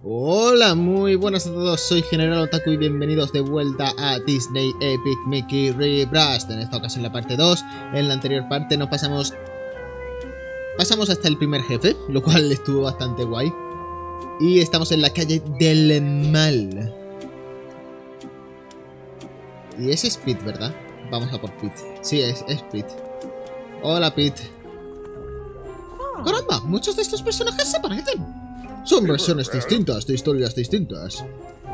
Hola, muy buenas a todos, soy General Otaku y bienvenidos de vuelta a Disney Epic Mickey Rebrust. En esta ocasión la parte 2, en la anterior parte nos pasamos hasta el primer jefe, lo cual estuvo bastante guay. Y estamos en la calle del mal. Y es Pete, ¿verdad? Vamos a por Pete. Sí, es Pete. Hola, Pete. ¡Caramba! Muchos de estos personajes se parecen. Son versiones distintas de historias distintas.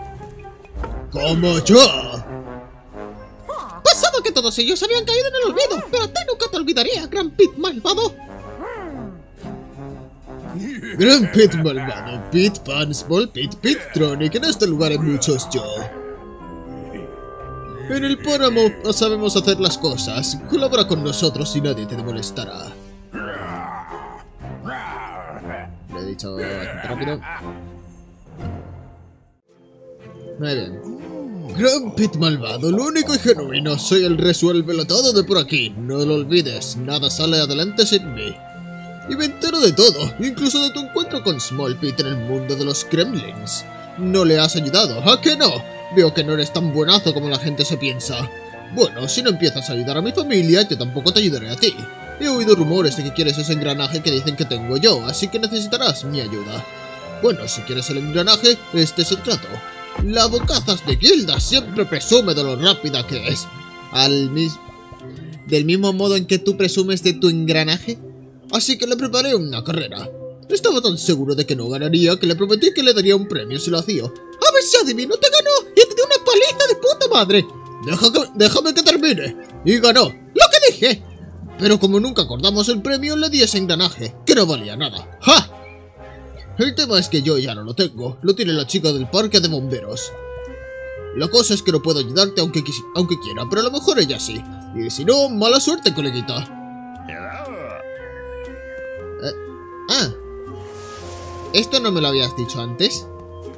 ¡Como yo! Pensaba que todos ellos habían caído en el olvido, pero a ti nunca te olvidaría, Gran Pete malvado. Gran Pete malvado, Pete Pan, Small Pete, Pete Tronic, en este lugar hay muchos yo. En el páramo sabemos hacer las cosas. Colabora con nosotros y nadie te molestará. Lo he dicho bastante rápido. Muy bien. Gran Pete malvado, lo único y genuino. Soy el resuélvelo todo de por aquí. No lo olvides, nada sale adelante sin mí. Y me entero de todo, incluso de tu encuentro con Small Pete en el mundo de los Gremlins. No le has ayudado, ¿a qué no? Veo que no eres tan buenazo como la gente se piensa. Bueno, si no empiezas a ayudar a mi familia, yo tampoco te ayudaré a ti. He oído rumores de que quieres ese engranaje que dicen que tengo yo, así que necesitarás mi ayuda. Bueno, si quieres el engranaje, este es el trato. La bocazas de Gilda siempre presume de lo rápida que es. Del mismo modo en que tú presumes de tu engranaje. Así que le preparé una carrera. Estaba tan seguro de que no ganaría que le prometí que le daría un premio si lo hacía. A ver si adivino, te ganó y te dio una paliza de puta madre. Déjame que termine. Y ganó, lo que dije. Pero como nunca acordamos el premio, le di ese engranaje, que no valía nada. ¡Ja! El tema es que yo ya no lo tengo, lo tiene la chica del parque de bomberos. La cosa es que no puedo ayudarte aunque quiera, pero a lo mejor ella sí. Y si no, mala suerte, coleguita. ¿Esto no me lo habías dicho antes?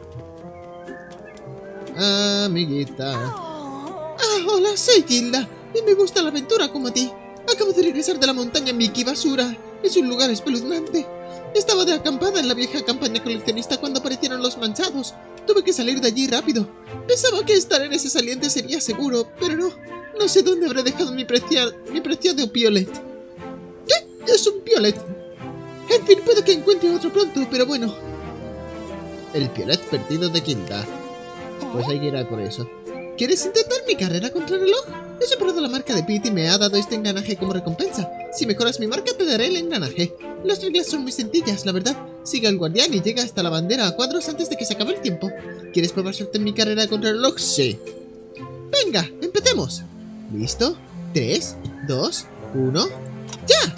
Amiguita. Hola, soy Gilda, y me gusta la aventura como a ti. Acabo de regresar de la montaña Mickey Basura. Es un lugar espeluznante. Estaba de acampada en la vieja campaña coleccionista cuando aparecieron los manchados. Tuve que salir de allí rápido. Pensaba que estar en ese saliente sería seguro, pero no. No sé dónde habré dejado mi preciado piolet. ¿Qué? Es un piolet. En fin, puede que encuentre otro pronto, pero bueno. El piolet perdido de Gilda. Pues hay que ir a por eso. ¿Quieres intentar mi carrera contra el reloj? He superado la marca de Pete y me ha dado este engranaje como recompensa. Si mejoras mi marca, te daré el engranaje. Las reglas son muy sencillas, la verdad. Sigue al guardián y llega hasta la bandera a cuadros antes de que se acabe el tiempo. ¿Quieres probar suerte en mi carrera contra el reloj? Sí. Venga, empecemos. ¿Listo? 3, 2, 1... ¡ya!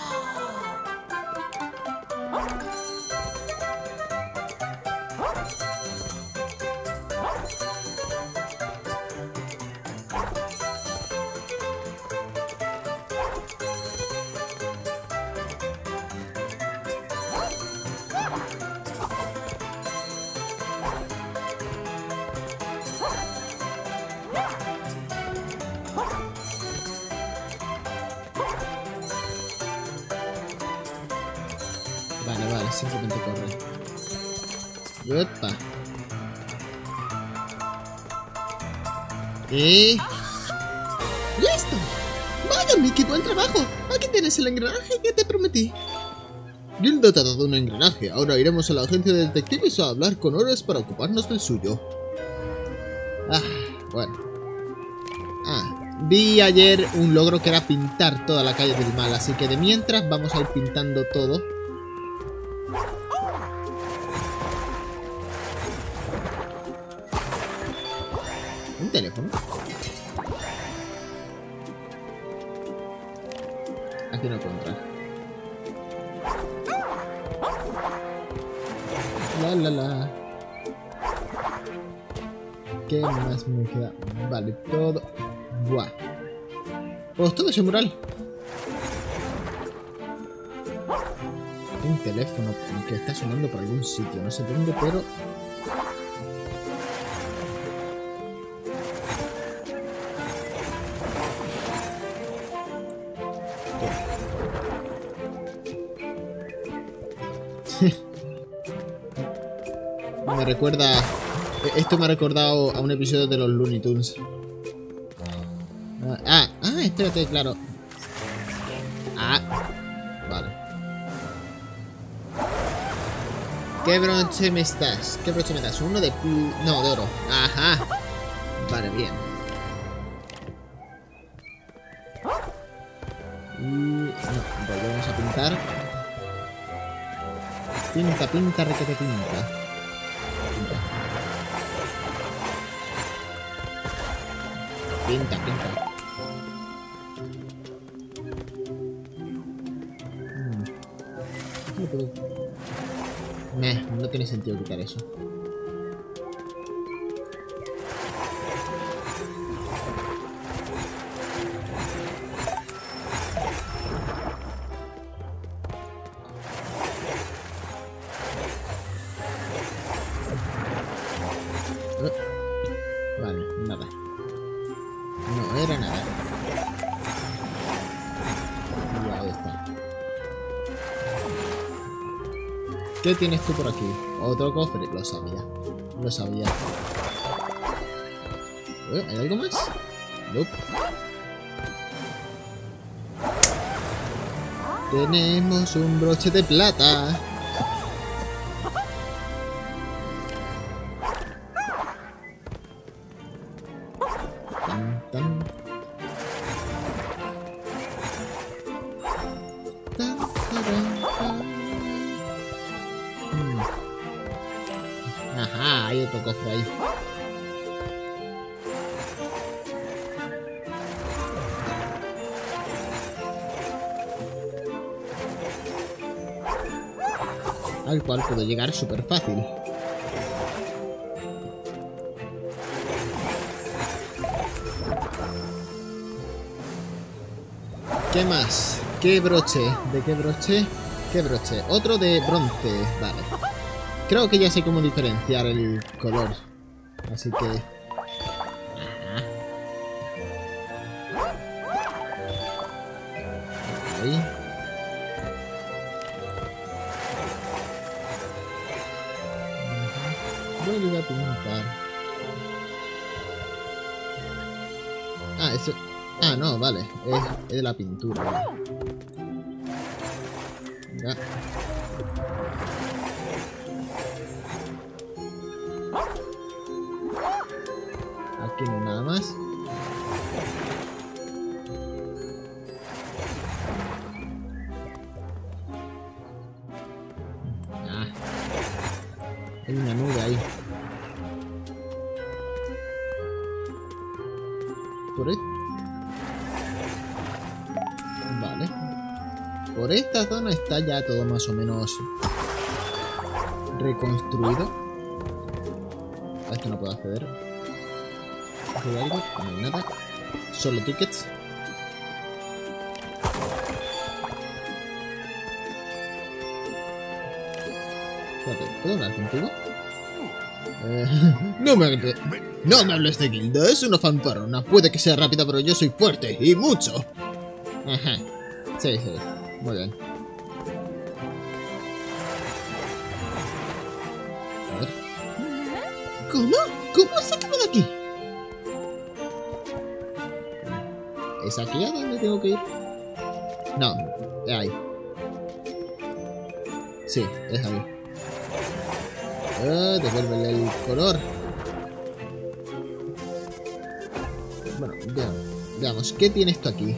Vale, simplemente corre. Opa. ¡Listo! ¡Vaya, Mickey, buen trabajo! Aquí tienes el engranaje que te prometí. Gilda te ha dado un engranaje. Ahora iremos a la agencia de detectives a hablar con horas para ocuparnos del suyo. Bueno. Vi ayer un logro que era pintar toda la calle del mal, así que de mientras vamos a ir pintando todo. ¿Un teléfono? Aquí no encuentro. La. ¿Qué más me queda? Vale, todo. Buah. Pues todo ese mural. Un teléfono que está sonando por algún sitio. No sé dónde, pero... Me recuerda... Esto me ha recordado a un episodio de los Looney Tunes. Espérate, claro. Vale. ¿Qué broche me estás? ¿Qué broche me das? Uno de... No, de oro. Ajá. Vale, bien. Y... No, volvemos a pintar. Pinta, requete pinta. Pinta. No tiene sentido quitar eso. Vale, nada. No era nada. Y ahí está. ¿Qué tienes tú por aquí? Otro cofre. Lo sabía. ¿Hay algo más? Nope. Tenemos un broche de plata. Ajá, hay otro cofre ahí. Al cual puedo llegar súper fácil. ¿Qué más? ¿Qué broche? ¿De qué broche? ¿Qué broche? Otro de bronce. Vale. Creo que ya sé cómo diferenciar el color. Así que... Ahí. Vuelve a pintar. Eso... no, vale. Es de la pintura. Vale. Ya. Aquí no hay nada más. Hay una nube ahí. Vale. Por esta zona está ya todo más o menos reconstruido. A esto no puedo acceder. ¿Hay algo? No hay nada. Solo tickets. Espérate, ¿puedo hablar contigo? No me hables de Gilda, es una fanfarrona. Puede que sea rápida, pero yo soy fuerte, y mucho. Ajá. Sí. Muy bien. A ver. ¿Cómo? ¿Cómo has acabado aquí? ¿Es aquí a donde tengo que ir? No, es ahí. Sí, es ahí. Devuélvele el color. Bueno, veamos. ¿Qué tienes esto aquí?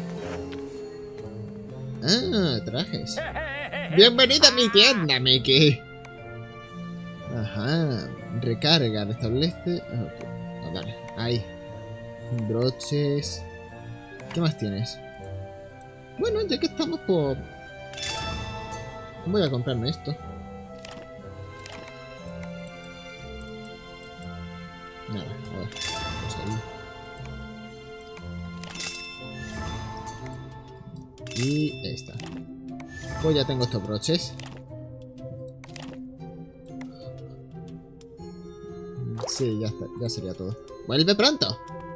Trajes. Bienvenido a mi tienda, Mickey. Ajá. Recarga, restablece. Vale, ahí. Broches. ¿Qué más tienes? Bueno, ya que estamos por... Voy a comprarme esto. Nada, a ver. Vamos ahí. Y esta. Pues ya tengo estos broches. Sí, ya está, ya sería todo. ¡Vuelve pronto!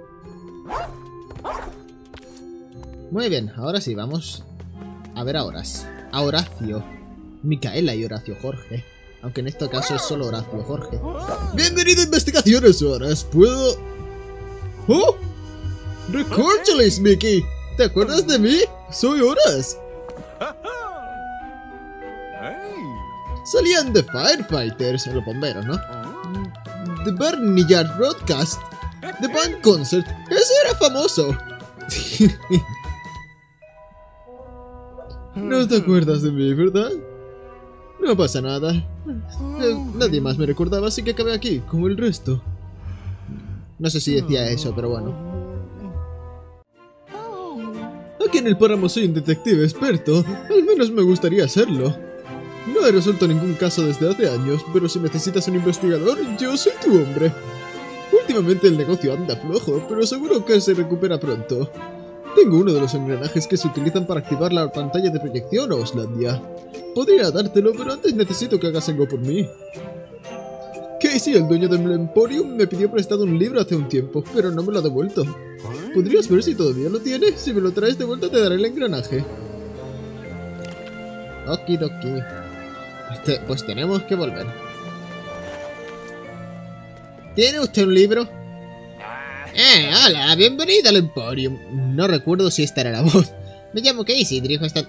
Muy bien, ahora sí, vamos a ver a Horacio. Micaela y Horacio Jorge. Aunque en este caso es solo Horacio, Jorge. Bienvenido a Investigaciones Horas. ¿Puedo...? ¡Oh! ¡Recórcholis, Mickey! ¿Te acuerdas de mí? Soy Horas. Salían de Firefighters, los bomberos, ¿no? The Barnyard Broadcast, The Band Concert. ¡Ese era famoso! No te acuerdas de mí, ¿verdad? No pasa nada. Nadie más me recordaba, así que acabé aquí, como el resto. No sé si decía eso, pero bueno. Aquí en el páramo soy un detective experto. Al menos me gustaría serlo. No he resuelto ningún caso desde hace años, pero si necesitas un investigador, yo soy tu hombre. Últimamente el negocio anda flojo, pero seguro que se recupera pronto. Tengo uno de los engranajes que se utilizan para activar la pantalla de proyección a Oslandia. Podría dártelo, pero antes necesito que hagas algo por mí. Casey, el dueño del Emporium, me pidió prestado un libro hace un tiempo, pero no me lo ha devuelto. ¿Podrías ver si todavía lo tiene? Si me lo traes de vuelta te daré el engranaje. Okidoki. Pues tenemos que volver. ¿Tiene usted un libro? Hola, bienvenido al Emporium. No recuerdo si esta era la voz. Me llamo Casey y dirijo esta...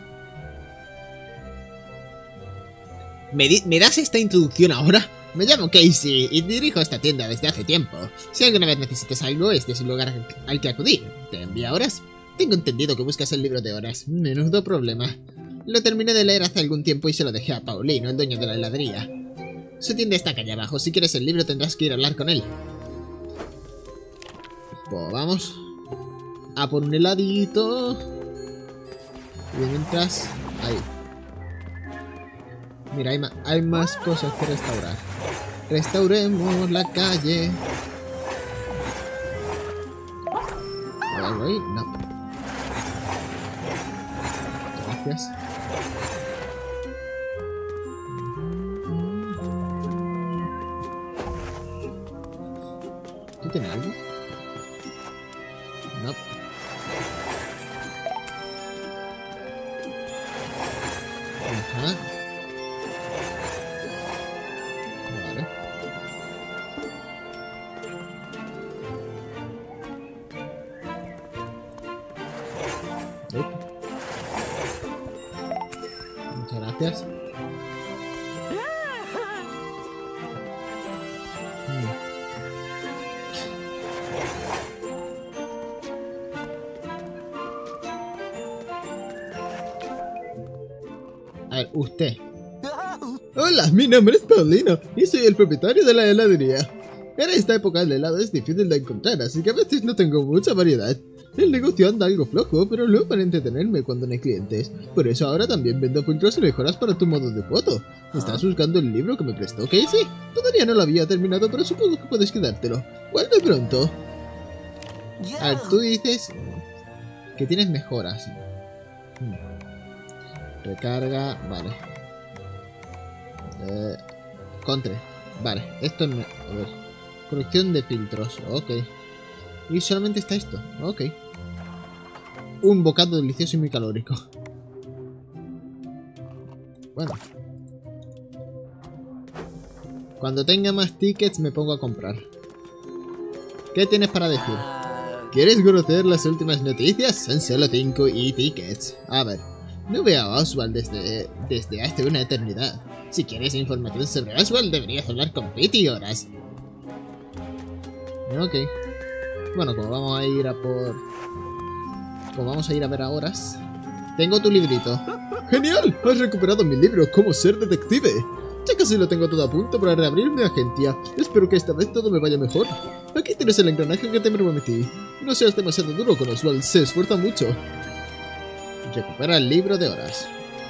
¿Me das esta introducción ahora? Me llamo Casey y dirijo esta tienda desde hace tiempo. Si alguna vez necesitas algo, este es el lugar al que acudir. ¿Te envía horas? Tengo entendido que buscas el libro de horas. Menudo problema. Lo terminé de leer hace algún tiempo y se lo dejé a Paulino, el dueño de la heladería. Su tienda está calle abajo. Si quieres el libro tendrás que ir a hablar con él. Pues vamos a por un heladito. Y mientras... Ahí. Mira, hay más cosas que restaurar. Restauremos la calle. Ahí, no. Gracias. ¿Tú tienes algo? No. Ajá. Vale. Muchas gracias. A ver, usted. Hola, mi nombre es Paulino y soy el propietario de la heladería. En esta época el helado es difícil de encontrar, así que a veces no tengo mucha variedad. El negocio anda algo flojo, pero luego para entretenerme cuando no hay clientes. Por eso ahora también vendo filtros y mejoras para tu modo de foto. ¿Estás buscando el libro que me prestó Casey? Todavía no lo había terminado, pero supongo que puedes quedártelo. Vuelve pronto. A ver, tú dices que tienes mejoras. Recarga, vale. Contre, vale. Esto es... A ver. Corrección de filtros, ok. Y solamente está esto, ok. Un bocado delicioso y muy calórico. Bueno. Cuando tenga más tickets me pongo a comprar. ¿Qué tienes para decir? ¿Quieres conocer las últimas noticias? Son solo 5 tickets. A ver. No veo a Oswald desde hace una eternidad. Si quieres información sobre Oswald, deberías hablar con Pete Horas. Ok. Bueno, como vamos a ir a por... Como vamos a ir a ver a Horas. Tengo tu librito. ¡Genial! Has recuperado mi libro, Cómo ser detective. Ya casi lo tengo todo a punto para reabrir mi agencia. Espero que esta vez todo me vaya mejor. Aquí tienes el engranaje que te prometí. No seas demasiado duro con Oswald, se esfuerza mucho. Recupera el libro de Horas.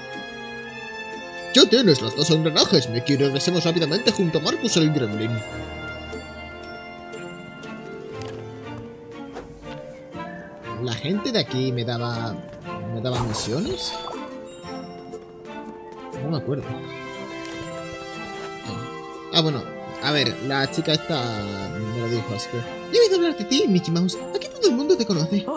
Ya tienes los 2 engranajes, Mickey. Regresemos rápidamente junto a Marcus el Gremlin. La gente de aquí me daba misiones. No me acuerdo. Ah, bueno. A ver, la chica esta me lo dijo, así que... He oído hablar de ti, Mickey Mouse. Aquí todo el mundo te conoce.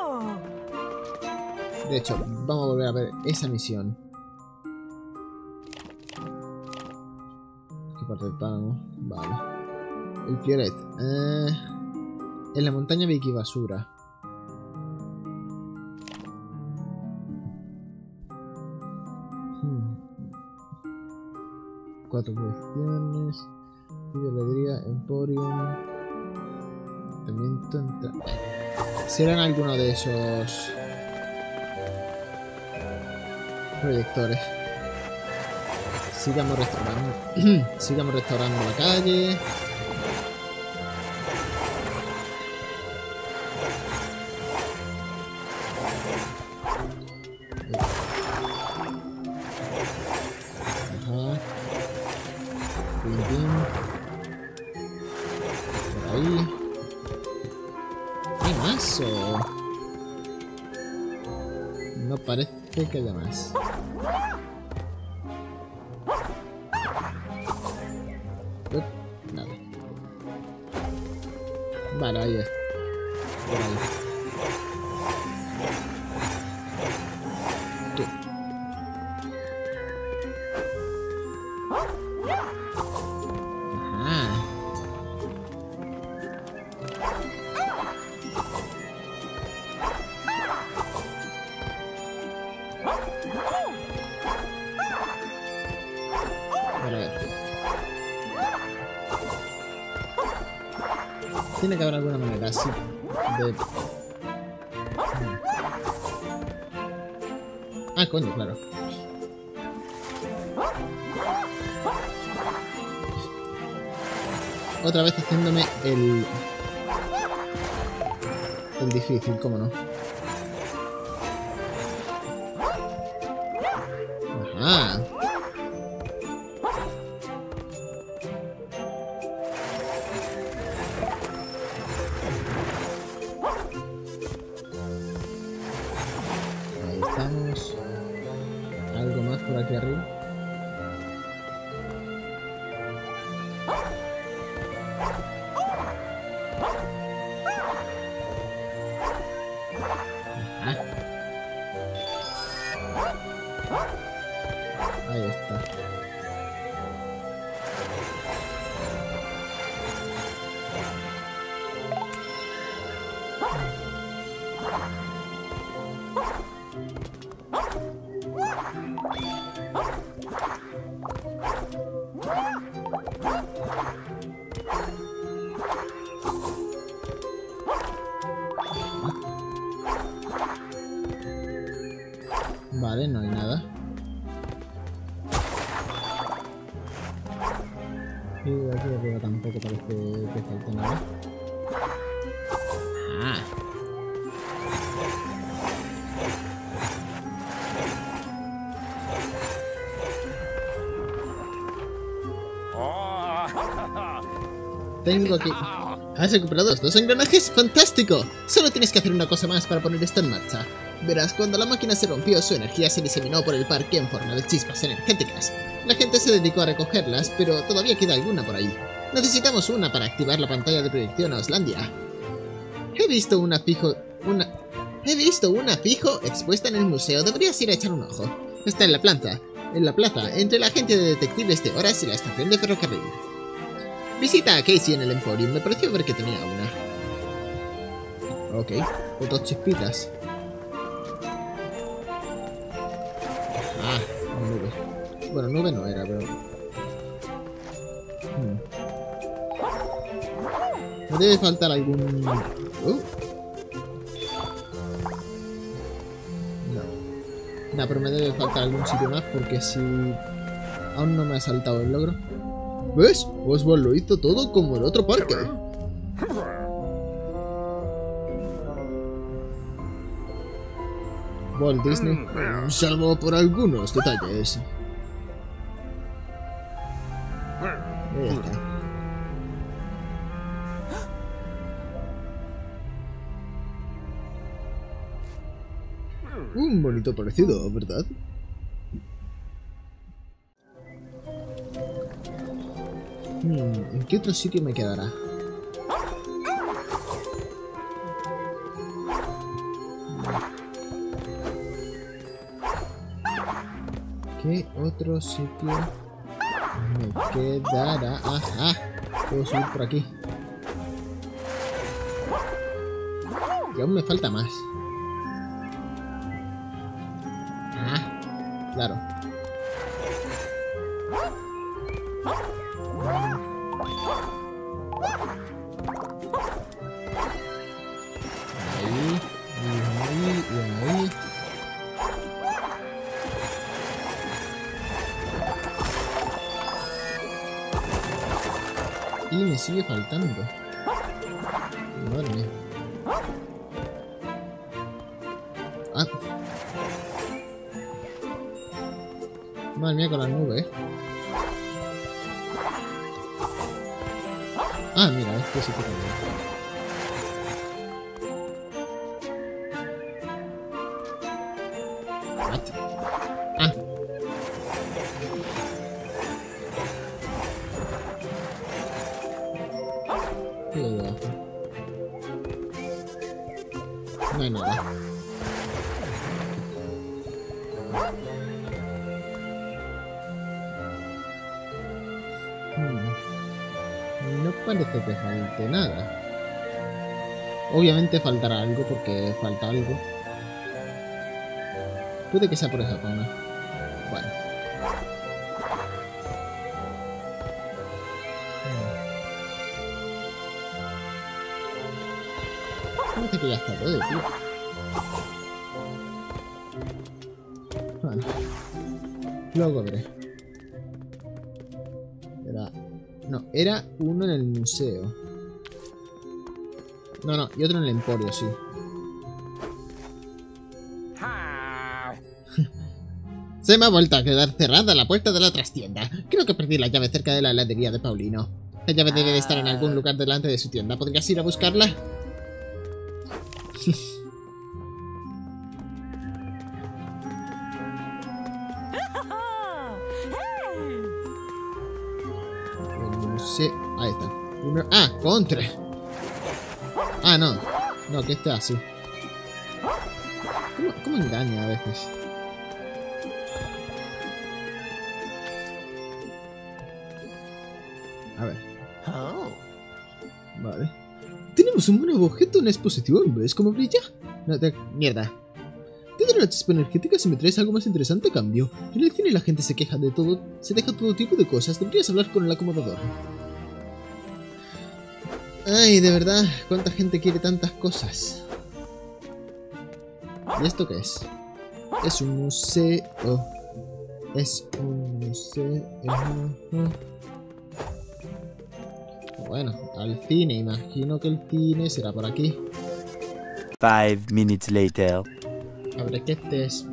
De hecho, vamos a volver a ver esa misión. parte del páramo. Vale. El Pioret. En la montaña Vikibasura. Cuatro colecciones. Videoledría, Emporium. Serán alguno de esos proyectores. Sigamos restaurando. Sigamos restaurando la calle. Ajá. Pim, pim. Por ahí. ¿Hay más o...? No parece que haya más. Nada. Vale, ahí es. Por ahí. Tú. Ajá. A ver. Tiene que haber alguna manera así de... Ah, coño, claro. Otra vez haciéndome el difícil, cómo no. Ajá. Ahí estamos. Algo más por aquí arriba. Ahí está. Vale, no hay nada. Y aquí arriba tampoco parece que falte nada. Ah. Tengo aquí... ¿Has recuperado los 2 engranajes? ¡Fantástico! Solo tienes que hacer una cosa más para poner esto en marcha. Verás, cuando la máquina se rompió, su energía se diseminó por el parque en forma de chispas energéticas. La gente se dedicó a recogerlas, pero todavía queda alguna por ahí. Necesitamos una para activar la pantalla de proyección a Oslandia. He visto una fijo expuesta en el museo. Deberías ir a echar un ojo. Está en la plaza, entre la agencia de detectives de horas y la estación de ferrocarril. Visita a Casey en el Emporium. Me pareció ver que tenía una. Ok, otras chispitas. Ah, nube. Bueno, nube no era, pero... Me debe faltar algún... No. No, pero me debe faltar algún sitio más porque si... Aún no me ha saltado el logro. ¿Ves? Oswald lo hizo todo como el otro parque. Walt Disney, salvo por algunos detalles. Ahí está. Un bonito parecido, ¿verdad? ¿En qué otro sitio me quedará? ¿Qué otro sitio Me quedará... ¡Ajá! Puedo subir por aquí. Y aún me falta más. Ah, claro. Ahí, y ahí. Y me sigue faltando. Madre mía. Ah. Madre mía con las nubes. Ah, mira, este sí que también. Ah. ¿Qué hay debajo? No hay nada. No parece que falte nada. Obviamente faltará algo porque falta algo. Puede que sea por esa zona. Bueno. Parece que ya está todo, tío. Bueno. Luego veré. No, era uno en el museo. No, y otro en el emporio, sí. Se me ha vuelto a quedar cerrada la puerta de la trastienda. Creo que perdí la llave cerca de la heladería de Paulino. La llave debe de estar en algún lugar delante de su tienda. ¿Podrías ir a buscarla? Sí, ahí está. Ah, contra. Ah, no. No, que está así. ¿Cómo engaña a veces? A ver. Vale. Tenemos un nuevo objeto en exposición. ¿Ves cómo brilla? No, mierda. Te daré una chispa energética si me traes algo más interesante a cambio. En el cine la gente se queja de todo. Se deja todo tipo de cosas. Deberías hablar con el acomodador. Ay, de verdad, ¿cuánta gente quiere tantas cosas? ¿Y esto qué es? Es un museo. Es un museo. Bueno, al cine. Imagino que el cine será por aquí. 5 minutes later. A ver, que este es...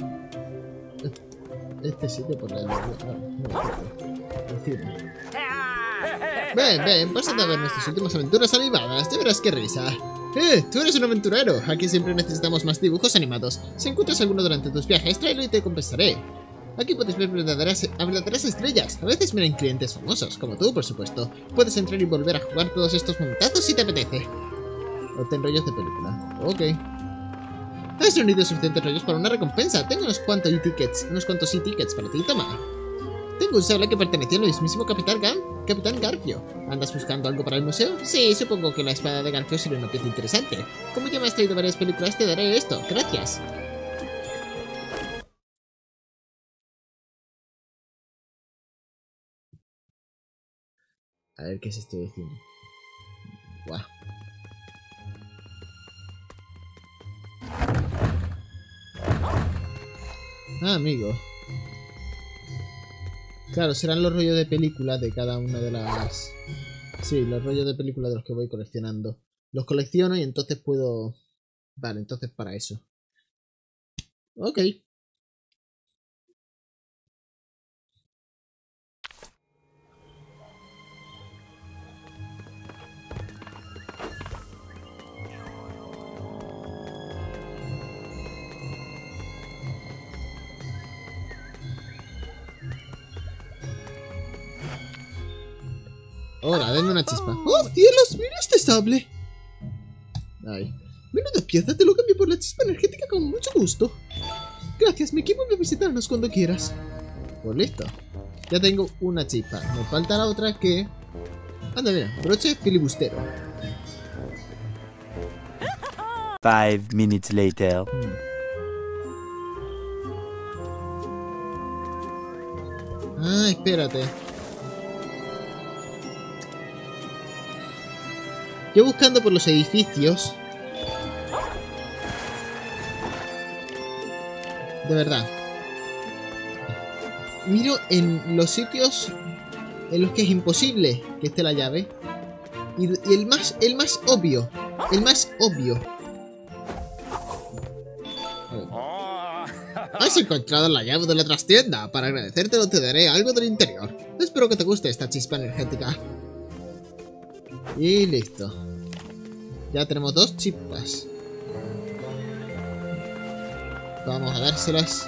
Este sitio por la... No, el cine. Ven, pásate a ver nuestras últimas aventuras animadas. Ya verás qué risa. Tú eres un aventurero. Aquí siempre necesitamos más dibujos animados. Si encuentras alguno durante tus viajes, tráelo y te compensaré. Aquí puedes ver verdaderas estrellas. A veces miran clientes famosos, como tú, por supuesto. Puedes entrar y volver a jugar todos estos momentazos si te apetece. Obtén rollos de película. Ok. Has reunido suficientes rollos para una recompensa. Tengo unos cuantos e-tickets para ti, toma. Tengo un sable que pertenecía al mismísimo Capitán Garfio. ¿Andas buscando algo para el museo? Sí, supongo que la espada de Garfio sería una pieza interesante. Como ya me has traído varias películas, te daré esto. Gracias. A ver qué es esto de cine. Guau. Ah, amigo. Claro, serán los rollos de película de cada una de las... Sí, los rollos de película de los que voy coleccionando. Los colecciono y entonces puedo... Vale, entonces para eso. Ok. Hola, denme una chispa. ¡Oh, cielos! ¡Mira este sable! Ay. Menuda pieza, te lo cambio por la chispa energética con mucho gusto. Gracias, mi equipo me visitarnos cuando quieras. Pues listo. Ya tengo una chispa. Me falta la otra que... Anda, mira, broche filibustero. 5 minutes later. Ah, espérate. Yo buscando por los edificios. De verdad. Miro en los sitios en los que es imposible que esté la llave. Y el más obvio. El más obvio. Has encontrado la llave de la trastienda. Para agradecértelo te daré algo del interior. Espero que te guste esta chispa energética. Y listo. Ya tenemos 2 chispas. Vamos a dárselas.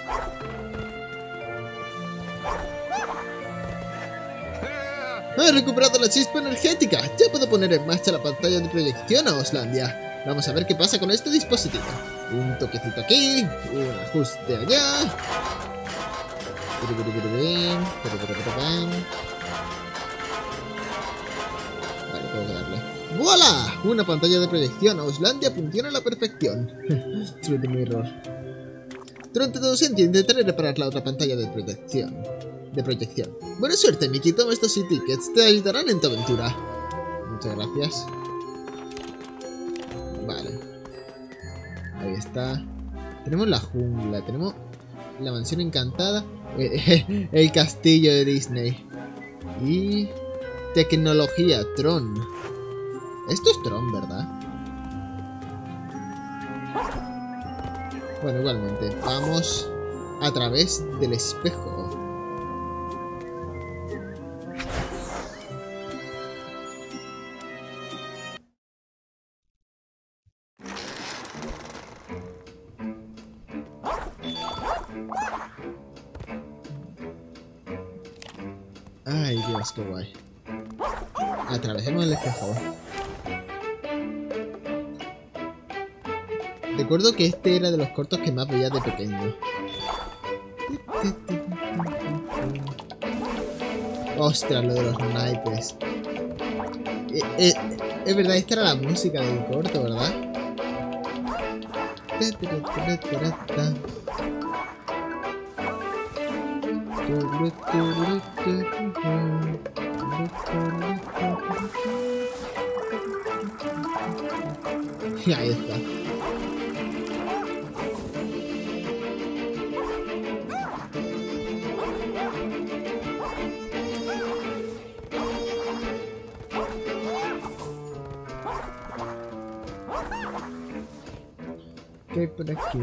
He recuperado la chispa energética. Ya puedo poner en marcha la pantalla de proyección a Oslandia. Vamos a ver qué pasa con este dispositivo. Un toquecito aquí, un ajuste allá. Vale, tengo que darle. ¡Voilà! Una pantalla de proyección a Oslandia funciona a la perfección. True mirror. Durante todo su tiempo intentaré reparar la otra pantalla de proyección. Buena suerte, Mickey. Toma estos e-tickets. Te ayudarán en tu aventura. Muchas gracias. Vale. Ahí está. Tenemos la jungla. Tenemos la mansión encantada. El castillo de Disney. Y... tecnología. Tron. Esto es Tron, ¿verdad? Bueno, igualmente. Vamos a través del espejo. Ay, Dios, qué guay. Atravesemos el espejo. Recuerdo que este era de los cortos que más veía de pequeño. Ostras, lo de los naipes. Es verdad, esta era la música del corto, ¿verdad? Y ahí está. ¿Qué hay por aquí?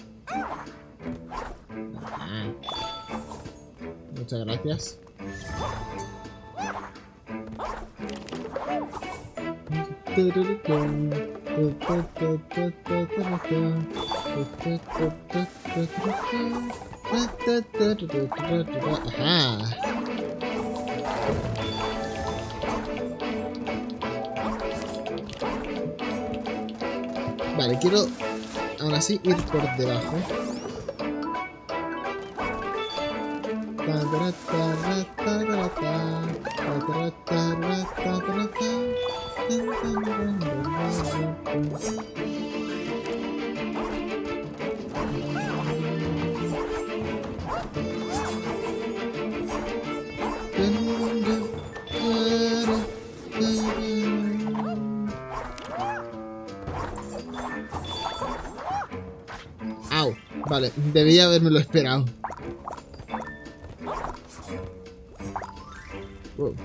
Ah. Muchas gracias. Ajá. Vale, quiero aún así ir por debajo. Au, vale, debía habérmelo esperado. Wow.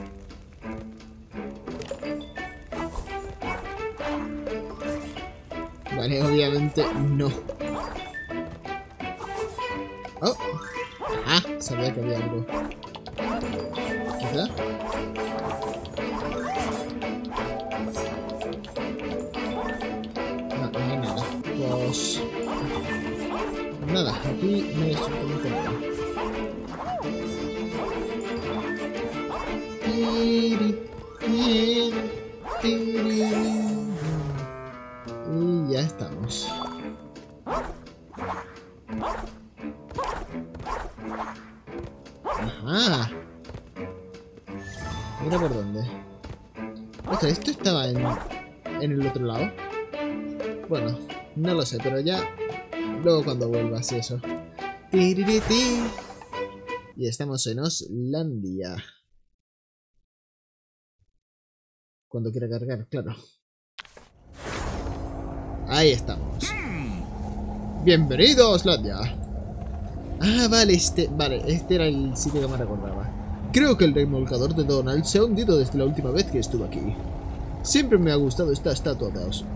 Vale, obviamente no. Oh, ah, sabía que había algo. ¿Verdad? No, no hay nada. Pues... nada, aquí no hay absolutamente nada. Y ya estamos. Ajá. que esto estaba en el otro lado. Bueno, no lo sé, pero ya luego cuando vuelvas y eso. Tiririti. Y estamos en Oslandia. Cuando quiera cargar, claro. Ahí estamos. Bienvenido a Oslandia. Ah, vale, este era el sitio que me recordaba. Creo que el remolcador de Donald se ha hundido desde la última vez que estuve aquí. Siempre me ha gustado esa estatua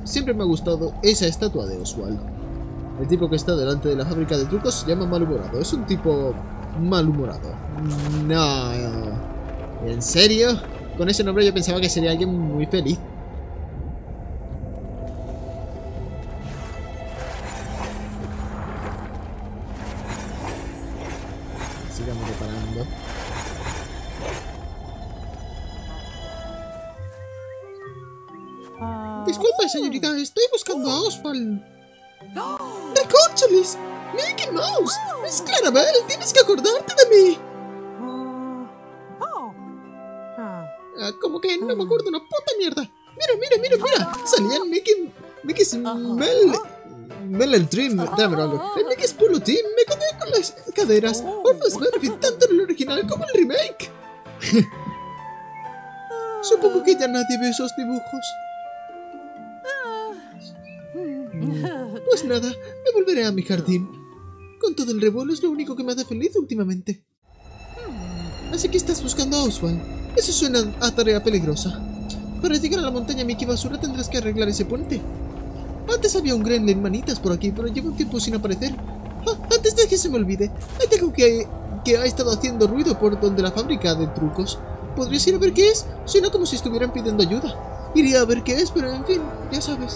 de Oswald. El tipo que está delante de la fábrica de trucos se llama Malhumorado. Es un tipo malhumorado. No. ¿En serio? Con ese nombre yo pensaba que sería alguien muy feliz. Sigamos reparando. Disculpe, señorita, estoy buscando a Oswald. ¡Recorcholis! ¡Mickey Mouse! ¡Es Clarabel! ¡Tienes que acordarte de mí! Como que no me acuerdo una puta mierda. Mira. Salían Mickey's Melon Dream. Dame algo. El Mickey's Polo Team. Me quedé con las caderas. Orphan's Benefit, tanto en el original como en el remake. Supongo que ya nadie ve esos dibujos. Pues nada, me volveré a mi jardín. Con todo el revuelo es lo único que me hace feliz últimamente. Así que estás buscando a Oswald. Eso suena a tarea peligrosa. Para llegar a la montaña Mickey Basura tendrás que arreglar ese puente. Antes había un Gremlin manitas por aquí, pero lleva un tiempo sin aparecer. Antes de que se me olvide, hay algo que ha estado haciendo ruido por donde la fábrica de trucos. ¿Podrías ir a ver qué es? Suena como si estuvieran pidiendo ayuda. Iría a ver qué es, pero en fin, ya sabes.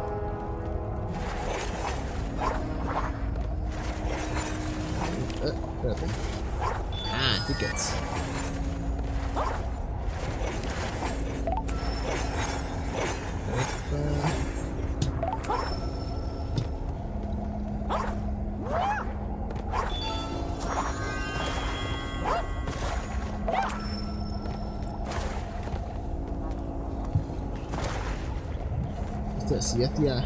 Espérate. Ah, tickets. Esto así hacía...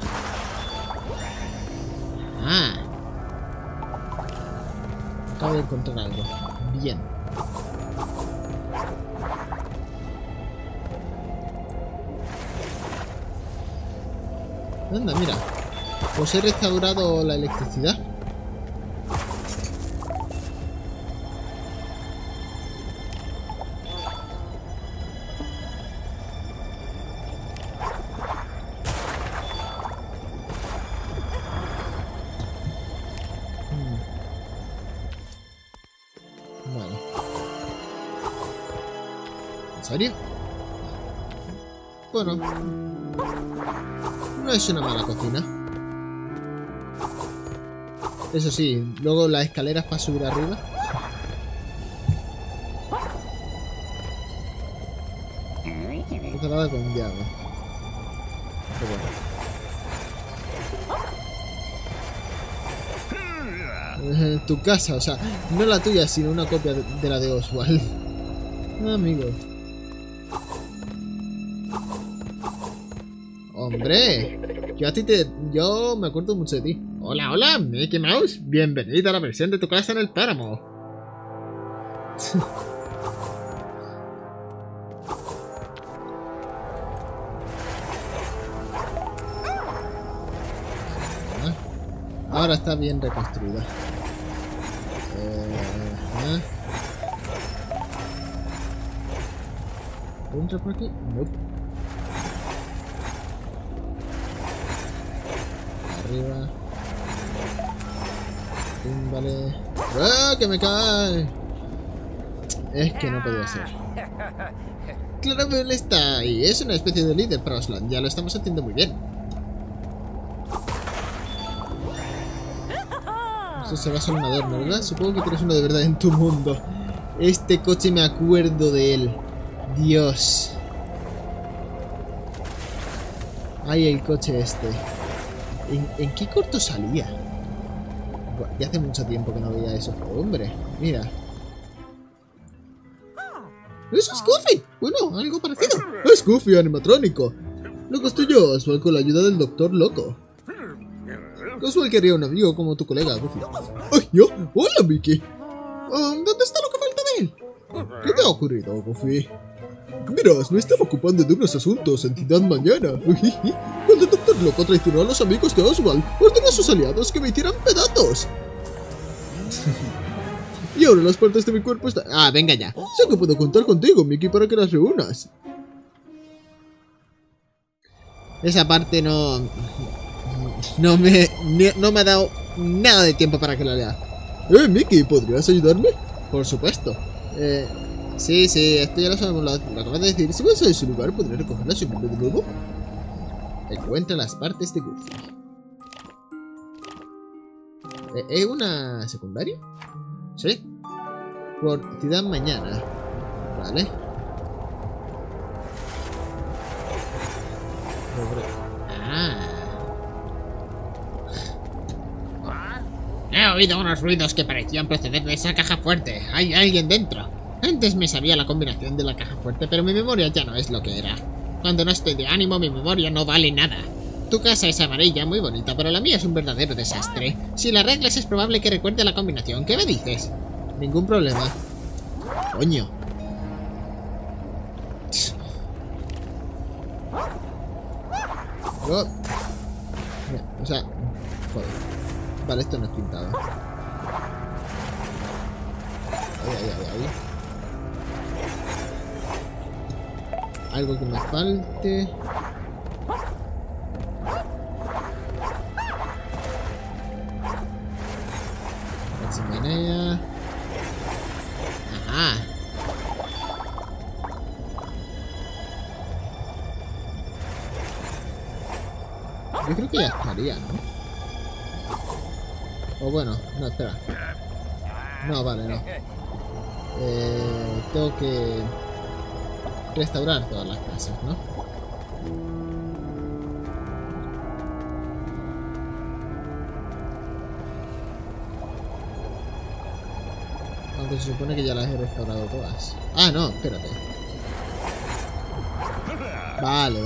Ah. Acabo de encontrar algo. Bien. Anda, mira. Pues he restaurado la electricidad. Vale. ¿En serio? Bueno. No es una mala cocina. Eso sí, luego las escaleras para subir arriba. Cerrada con llave. Tu casa, o sea, no la tuya, sino una copia de la de Oswald. Amigo. Hombre, yo me acuerdo mucho de ti. Hola, Mickey Mouse. Bienvenido a la versión de tu casa en el páramo. Ahora está bien reconstruida. ¿Entra por aquí? No. Arriba. Vale. ¡Ah, que me cae! Es que no podía ser. Clarabel está ahí. Es una especie de líder para Osland. Ya lo estamos haciendo muy bien. Eso será solo un adorno, ¿verdad? Supongo que tienes uno de verdad en tu mundo. Este coche me acuerdo de él. Dios. Ay, el coche este. ¿En qué corto salía? Ya hace mucho tiempo que no veía eso. Hombre, mira. ¡Eso es Goofy! Bueno, algo parecido. Es Goofy animatrónico. Lo construyó Oswald con la ayuda del Doctor Loco. Oswald quería un amigo como tu colega, Goofy. ¡Ay, yo! ¡Hola, Mickey! ¿Dónde está lo que falta de él? ¿Qué te ha ocurrido, Goofy? Verás, me estaba ocupando de unos asuntos en Ciudad Mañana. Cuando el Doctor Loco traicionó a los amigos de Oswald, ordenó a sus aliados que me hicieran pedazos. Y ahora las partes de mi cuerpo están... Ah, venga ya. Sé que puedo contar contigo, Mickey, para que las reúnas. Esa parte no me ha dado nada de tiempo para que la lea. Mickey, ¿podrías ayudarme? Por supuesto. Sí, esto ya lo sabemos, lo acabas de decir. Si vas a ese lugar, ¿podré recogerla sin nombre de nuevo? Encuentra las partes de Goofy. ¿Es una secundaria? Sí. Por Ciudad Mañana. Vale. He oído unos ruidos que parecían proceder de esa caja fuerte. Hay alguien dentro. Antes me sabía la combinación de la caja fuerte, pero mi memoria ya no es lo que era. Cuando no estoy de ánimo, mi memoria no vale nada. Tu casa es amarilla, muy bonita, pero la mía es un verdadero desastre. Si la arreglas es probable que recuerde la combinación. ¿Qué me dices? Ningún problema. Coño. O sea, joder. Vale, esto no es pintado. Ahí. Algo que me falte. La chimenea. Ajá. Yo creo que ya estaría, ¿no? O bueno, no, espera. No, vale, no. Tengo que restaurar todas las casas, ¿no? Aunque se supone que ya las he restaurado todas. Ah, no, espérate. Vale.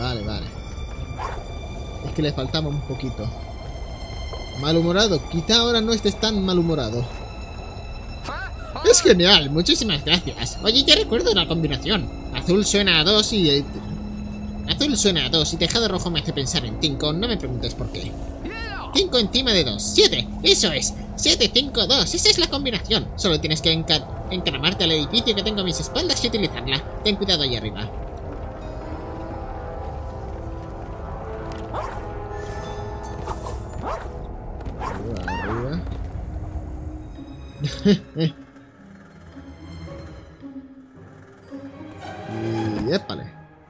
Es que le faltaba un poquito. Malhumorado. Quizá ahora no estés tan malhumorado. Es genial, muchísimas gracias. Oye, ya recuerdo la combinación. Azul suena a 2 y... Azul suena a 2 y tejado rojo me hace pensar en 5. No me preguntes por qué. 5 encima de 2. 7. Eso es. 7, 5, 2. Esa es la combinación. Solo tienes que encaramarte al edificio que tengo a mis espaldas y utilizarla. Ten cuidado ahí arriba. Arriba. Y épale.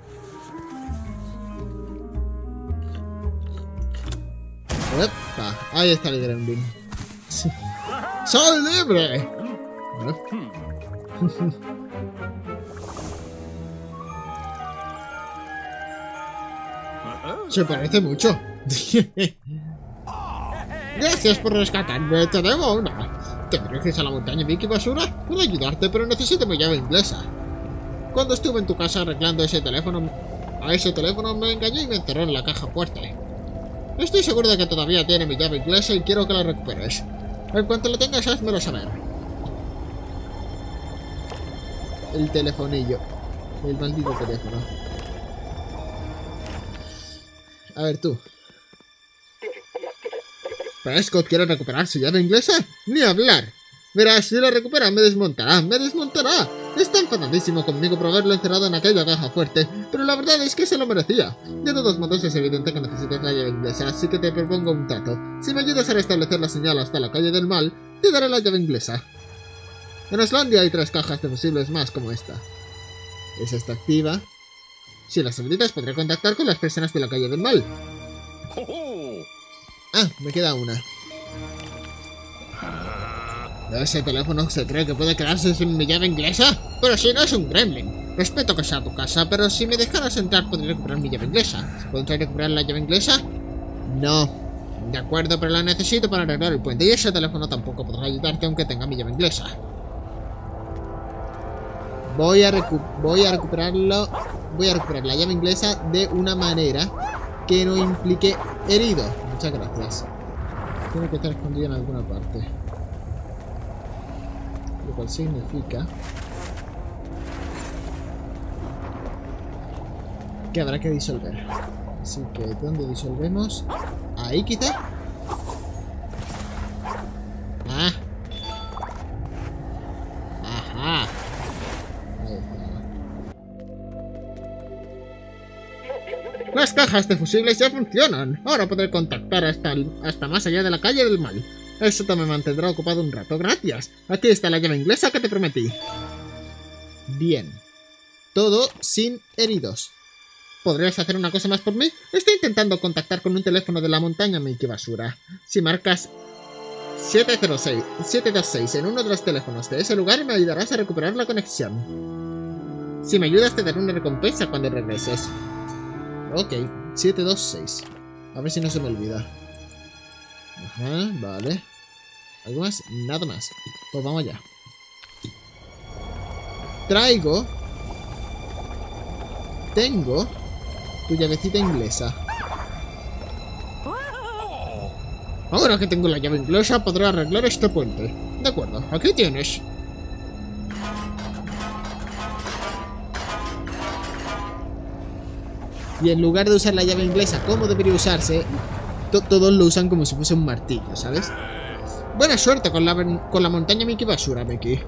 Epa, ahí está el gremlin. ¡Soy libre! Se parece mucho. Gracias por rescatarme, te debo una. ¿Te diriges a la montaña Mickey Basura? Puedo ayudarte, pero necesito mi llave inglesa. Cuando estuve en tu casa arreglando ese teléfono, me engañé y me enterró en la caja fuerte. Estoy seguro de que todavía tiene mi llave inglesa y quiero que la recuperes. En cuanto la tengas, házmelo saber. El telefonillo. El maldito teléfono. A ver tú. ¿Prescott quiere recuperar su llave inglesa? ¡Ni hablar! Verás, si la recupera me desmontará, Está enfadadísimo conmigo por haberlo encerrado en aquella caja fuerte, pero la verdad es que se lo merecía. De todos modos es evidente que necesitas la llave inglesa, así que te propongo un trato. Si me ayudas a restablecer la señal hasta la calle del mal, te daré la llave inglesa. En Islandia hay 3 cajas de fusibles más como esta. Esa está activa. Si las habilitas podré contactar con las personas de la calle del mal. Ah, me queda una. ¿Ese teléfono se cree que puede quedarse sin mi llave inglesa? Pero si no es un gremlin. Respeto que sea tu casa, pero si me dejaras entrar podría recuperar mi llave inglesa. ¿Podré recuperar la llave inglesa? No. De acuerdo, pero la necesito para arreglar el puente y ese teléfono tampoco podrá ayudarte aunque tenga mi llave inglesa. Voy a recuperarlo. Voy a recuperar la llave inglesa de una manera que no implique herido. Muchas gracias. Tiene que estar escondido en alguna parte. Lo cual significa que habrá que disolver. Así que, ¿dónde disolvemos? Ahí quizá. Ah. Ajá. Ahí está. Las cajas de fusibles ya funcionan. Ahora podré contactar hasta más allá de la calle del mal. Eso también me mantendrá ocupado un rato. Gracias. Aquí está la llave inglesa que te prometí. Bien. Todo sin heridos. ¿Podrías hacer una cosa más por mí? Estoy intentando contactar con un teléfono de la montaña Mickey Basura. Si marcas 726 en uno de los teléfonos de ese lugar, me ayudarás a recuperar la conexión. Si me ayudas, te daré una recompensa cuando regreses. Ok, 726. A ver si no se me olvida. Ajá, vale. ¿Algo más? Nada más. Pues vamos allá. Tengo tu llavecita inglesa. Ahora que tengo la llave inglesa, podré arreglar este puente. De acuerdo, aquí tienes. Y en lugar de usar la llave inglesa como debería usarse, todos lo usan como si fuese un martillo, ¿sabes? Buena suerte con la montaña Mickey Basura, Mickey.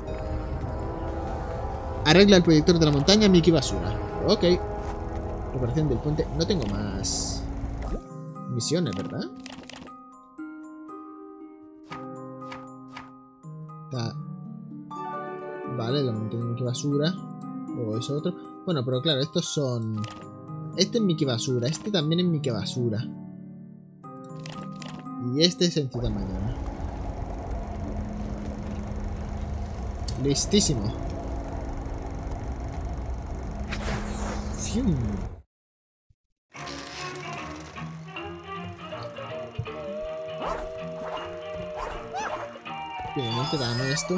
Arregla el proyector de la montaña Mickey Basura. Ok. Reparación del puente. No tengo más misiones, ¿verdad? Vale, la montaña Mickey Basura. Luego eso otro. Bueno, pero claro, estos son... Este es Mickey Basura. Este también es Mickey Basura. Y este es en Ciudad Mañana. Listísimo. Fium. Bien, no te dan esto.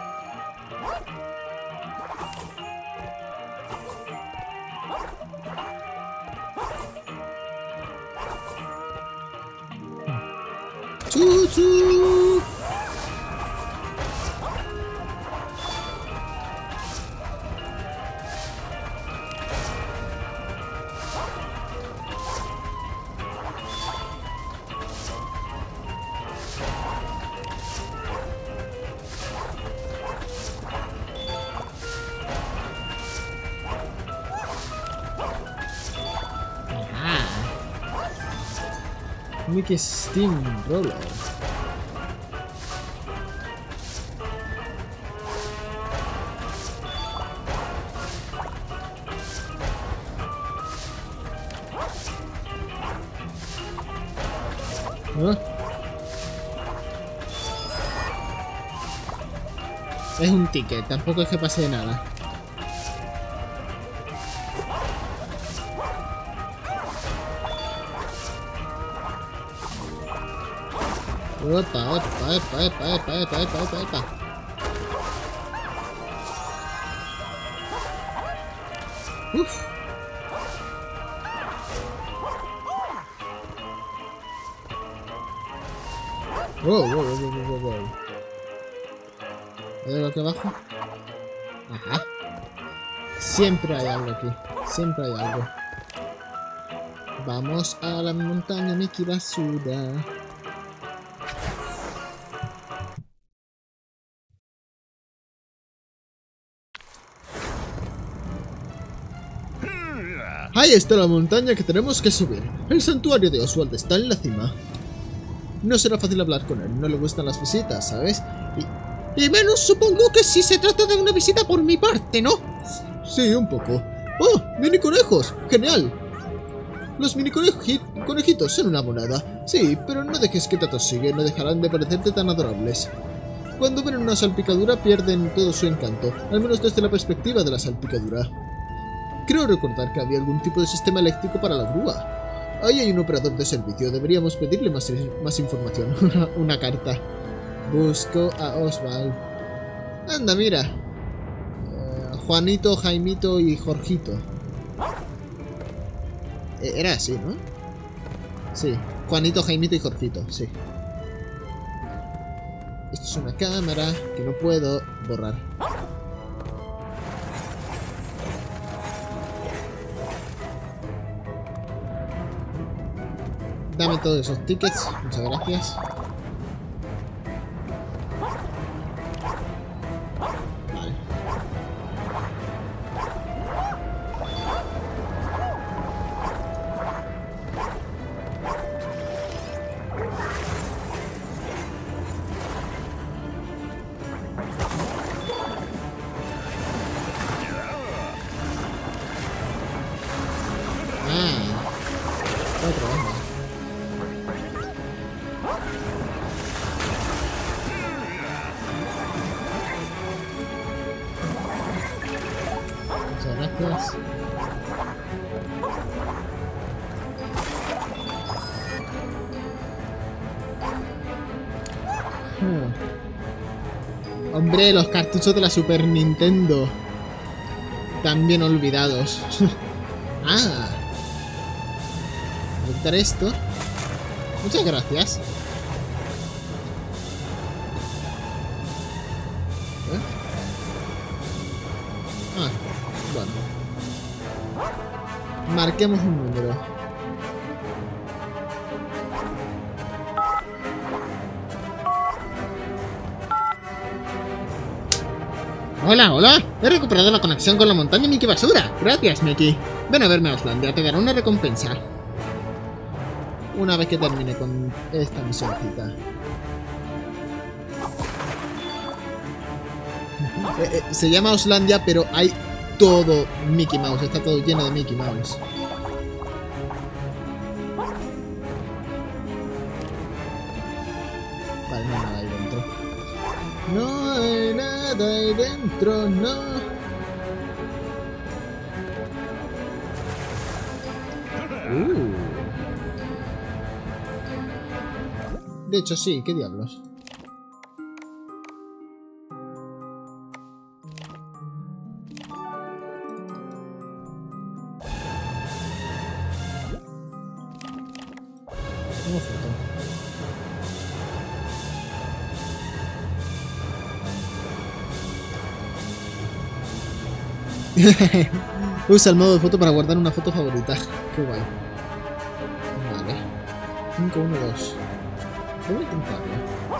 ¡Chu! Mickey Steamroller. ¿Ah? Es un ticket, tampoco es que pase nada. Epa. Uf. Wow. ¿Hay algo aquí abajo? Ajá. Siempre hay algo aquí. Siempre hay algo. Vamos a la montaña Mickey Basura. Ahí está la montaña que tenemos que subir. El santuario de Oswald está en la cima. No será fácil hablar con él, no le gustan las visitas, ¿sabes? Y menos supongo que si se trata de una visita por mi parte, ¿no? Sí, un poco. ¡Oh! ¡Mini conejos! ¡Genial! Los mini conejitos son una monada. Sí, pero no dejes que te atosiguen, no dejarán de parecerte tan adorables. Cuando ven una salpicadura pierden todo su encanto, al menos desde la perspectiva de la salpicadura. Creo recordar que había algún tipo de sistema eléctrico para la grúa. Ahí hay un operador de servicio, deberíamos pedirle más información. Una carta. Busco a Oswald. Anda, mira. Juanito, Jaimito y Jorgito. Era así, ¿no? Sí. Juanito, Jaimito y Jorgito, sí. Esto es una cámara que no puedo borrar. Dame todos esos tickets. Muchas gracias. Vale. Otra onda. Muchas gracias. Hombre, los cartuchos de la Super Nintendo. También olvidados. Ah. Aceptar esto. Muchas gracias. Ah, bueno. Marquemos un número. Hola, hola. He recuperado la conexión con la montaña Mickey Basura. Gracias, Mickey. Ven a verme a Oslandia, te daré una recompensa. Una vez que termine con esta misioncita. Se llama Oslandia, pero hay todo Mickey Mouse. Está todo lleno de Mickey Mouse. Vale, no hay nada ahí dentro. No hay nada ahí dentro, no. De hecho, sí, ¿qué diablos? Una foto. Usa el modo de foto para guardar una foto favorita. Qué guay. Vale. 5, 1, 2. Voy a intentarlo.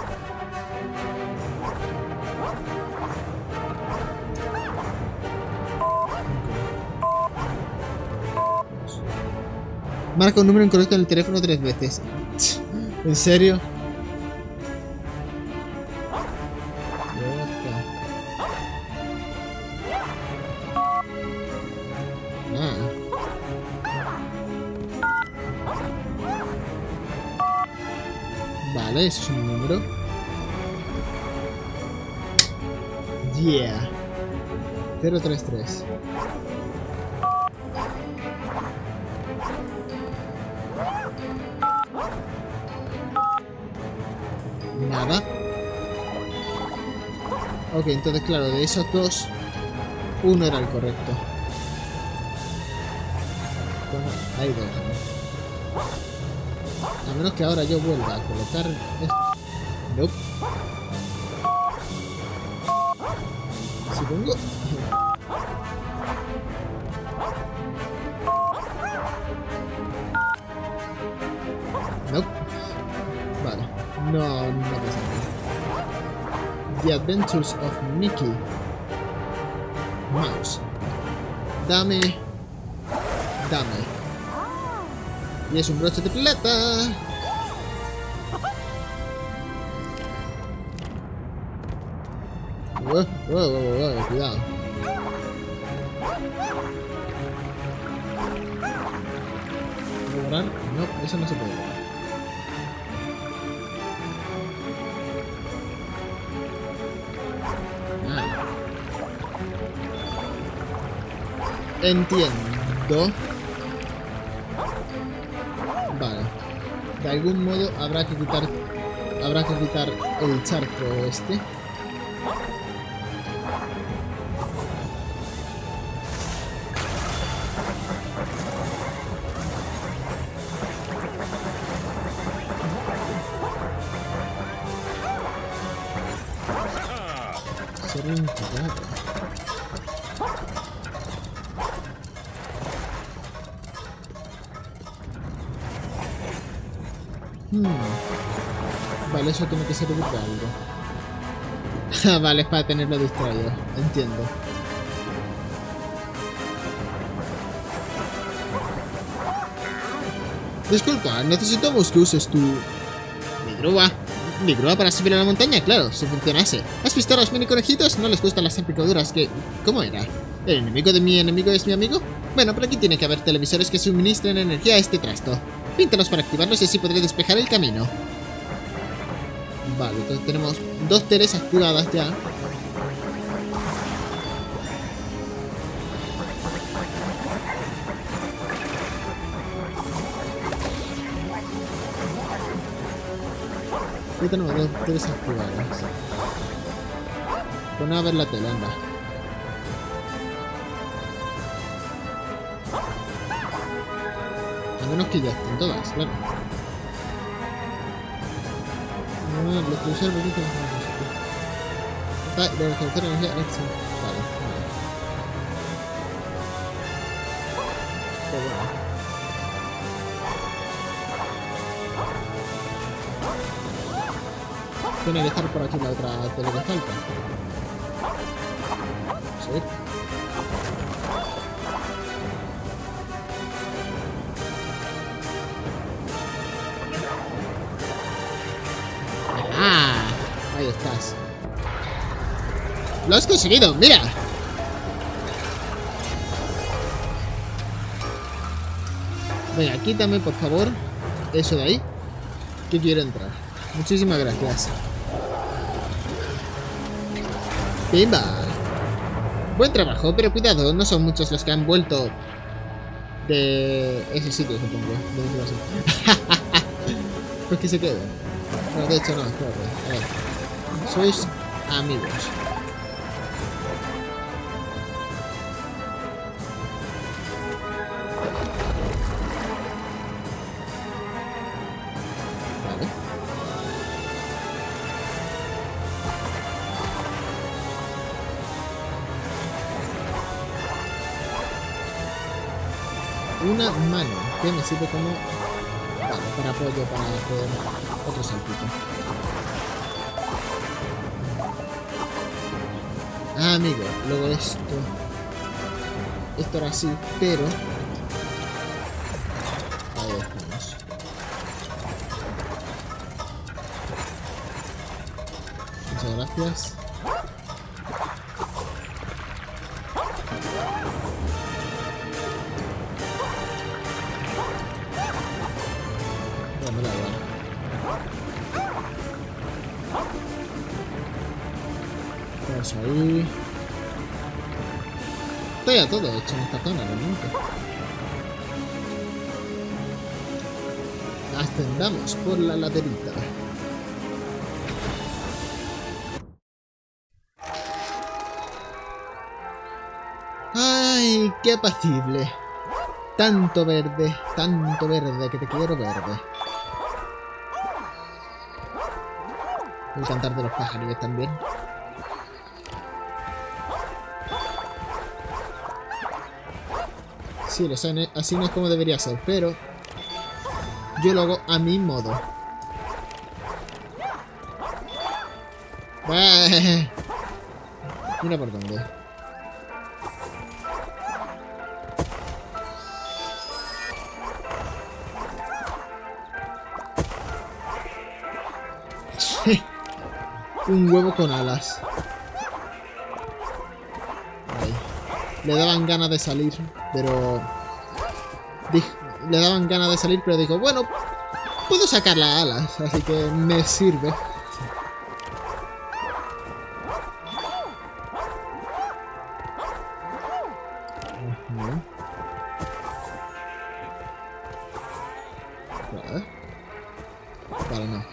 Marca un número incorrecto en el teléfono 3 veces. ¿En serio? Vale, eso es un número. Yeah. 033. Nada. Ok, entonces claro, de esos dos, uno era el correcto. Bueno, hay dos, ¿no? A menos que ahora yo vuelva a colocar esto. Nope. Si pongo... Nope. Vale. No pasa nada. The Adventures of Mickey Mouse. Dame. Y es un broche de plata. Cuidado. ¿Puedo borrar? No, eso no se puede borrar. Entiendo. Vale. De algún modo habrá que quitar el charco este. ser enterrado. Vale, eso tiene que servir de algo. Vale, es para tenerlo distraído. Entiendo. Disculpa, necesitamos que uses tu... Mi grúa. Mi grúa para subir a la montaña, claro, si funcionase. ¿Has visto a los mini conejitos? No les gustan las picaduras que... ¿Cómo era? ¿El enemigo de mi enemigo es mi amigo? Bueno, pero aquí tiene que haber televisores que suministren energía a este trasto. Píntalos para activarlos y así podré despejar el camino. Vale, entonces tenemos 2 teles activadas ya. Ya tenemos 2 teles activadas. Pon a ver la tele, anda. A menos que ya estén todas, claro. Los televisores permiten de recoger energía eléctrica. Vale, vale. Pero bueno. Tiene que estar por aquí la otra tele que falta. Sí. ¡Ah! Ahí estás. ¡Lo has conseguido! ¡Mira! Venga, quítame por favor eso de ahí, que quiero entrar. Muchísimas gracias. ¡Pimba! Buen trabajo, pero cuidado, no son muchos los que han vuelto de ese sitio, supongo. Pues que se queden. No, de hecho no, espérate. A ver. Sois amigos. Vale. Una mano que me sirve como... Vale, para apoyo, para hacer otro saltito. Ah, amigo, luego esto era así, pero ahí estamos. Muchas gracias. Bueno, da igual. Vamos ahí. Está ya todo hecho en esta zona, realmente. Ascendamos por la laderita. ¡Ay, qué apacible! Tanto verde que te quiero verde. El cantar de los pajarillos también. Sí, así no es como debería ser, pero yo lo hago a mi modo. Mira por dónde. Un huevo con alas. Ahí. Le daban ganas de salir, pero... digo, bueno, puedo sacar las alas, así que me sirve. Vale, no.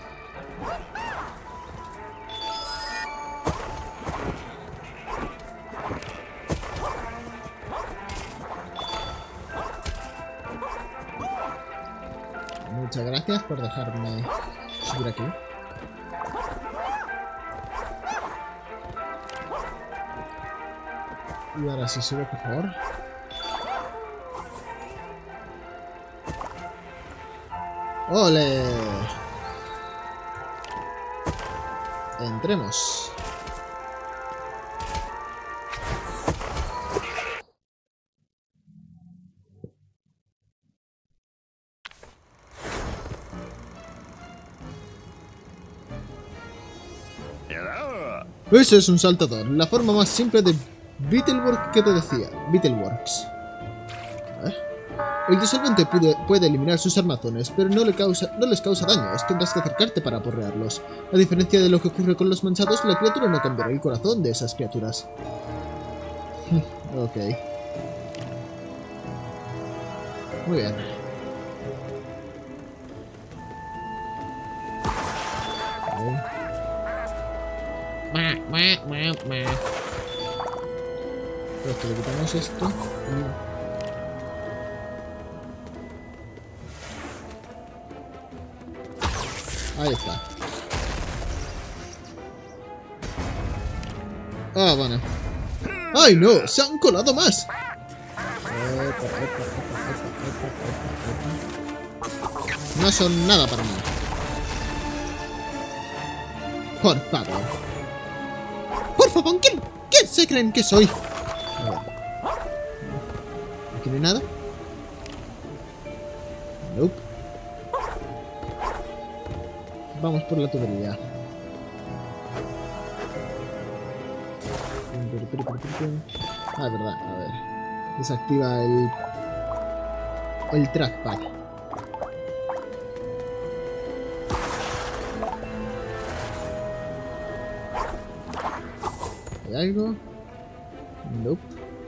Muchas gracias por dejarme subir aquí. Y ahora sí sube, por favor. ¡Ole! Entremos. Ese es un saltador, la forma más simple de Beetleborg que te decía. Beetleworks. El disolvente puede eliminar sus armazones, pero no les causa daños. Tendrás que acercarte para aporrearlos. A diferencia de lo que ocurre con los manchados, la criatura no cambiará el corazón de esas criaturas. Ok. Muy bien. Esto le quitamos esto. Ahí está. Ah, bueno. ¡Ay, no! ¡Se han colado más! No son nada para mí. Por favor. ¡Por favor! ¿Quién se creen que soy? A ver. ¿Aquí no hay nada? Nope. Vamos por la tubería. Ah, es verdad. A ver. Desactiva el trackpad. ¿Hay algo? Nope.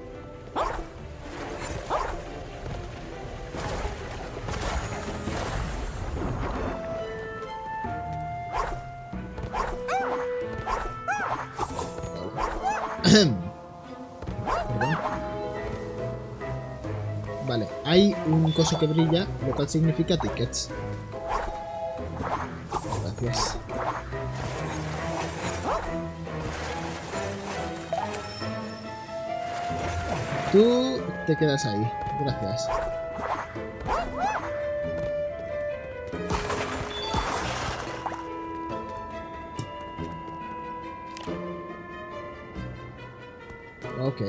Perdón. Vale, hay un coso que brilla, lo cual significa tickets. Gracias. Tú te quedas ahí. Gracias. Ok.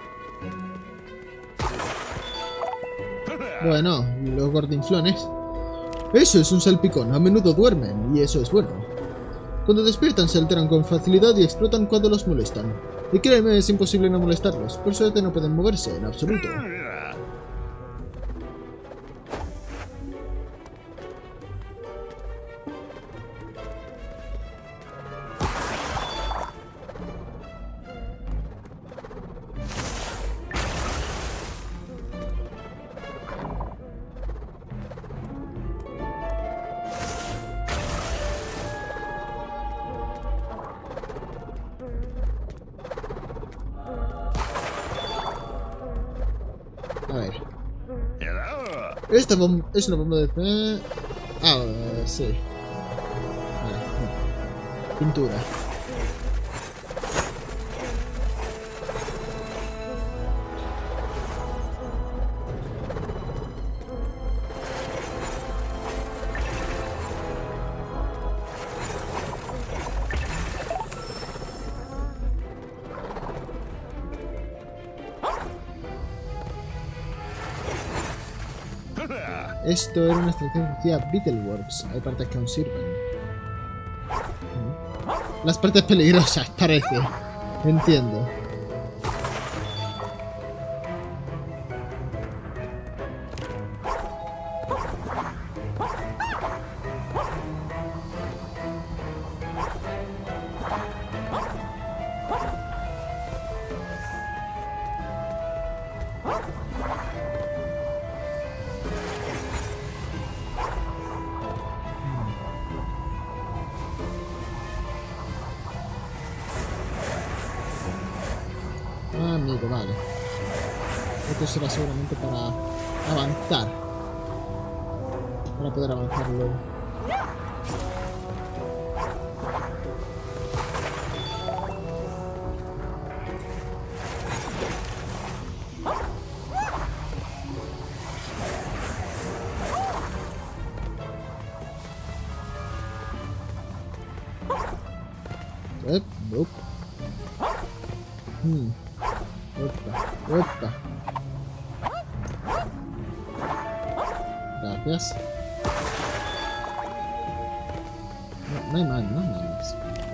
Bueno, los gordinflones. Eso es un salpicón. A menudo duermen, y eso es bueno. Cuando despiertan se alteran con facilidad y explotan cuando los molestan. Y créeme, es imposible no molestarlos. Por suerte no pueden moverse, en absoluto. A ver. Esta bomba es una bomba de... sí. Vale. Pintura. Esto era una estrategia Beetleworks. Hay partes que aún sirven. Las partes peligrosas, parece. Entiendo. Ah, amigo, vale. Esto será seguramente para avanzar. Para poder avanzar luego. Nope. Opa, opa. Gracias. No hay más, no hay más.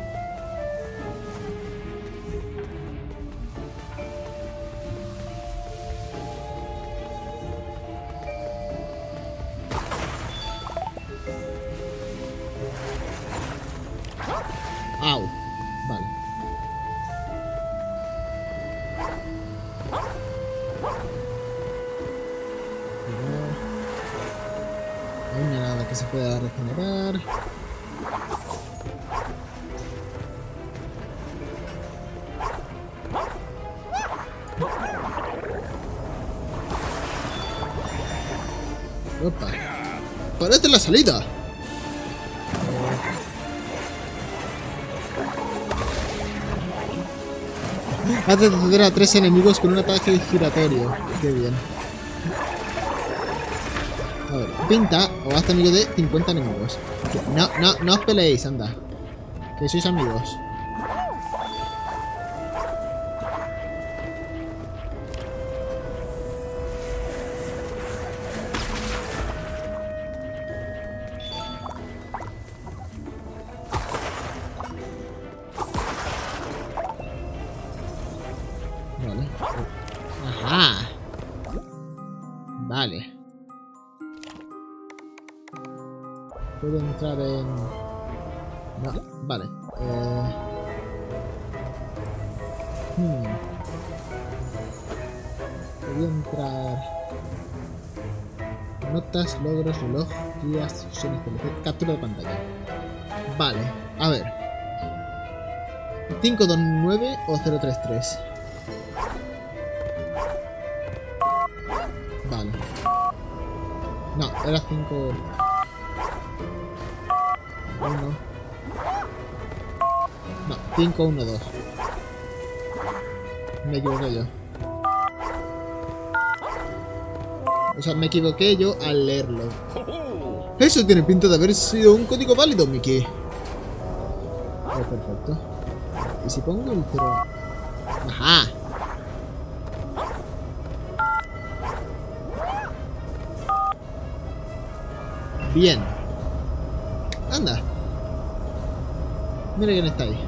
Au. Vale. No hay nada que se pueda regenerar. Opa. ¡Parate la salida! Haz detener a 3 enemigos con un ataque giratorio. Qué bien. A ver, pinta o hazte amigo de 50 enemigos. No os peleéis, anda. Que sois amigos. Vale. Ajá. Vale. Puedo entrar en... No, vale. Puedo entrar... Notas, logros, reloj, guías, sesiones TLC, captura de pantalla. Vale, a ver. 529 o 033. Vale. No, era 5... 1. No, 5, 1, 2. Me equivoqué yo. O sea, me equivoqué yo al leerlo. Eso tiene pinta de haber sido un código válido, Mickey. Oh, perfecto. ¿Y si pongo el 0? ¡Ajá! Bien. Anda. Mira quién está ahí.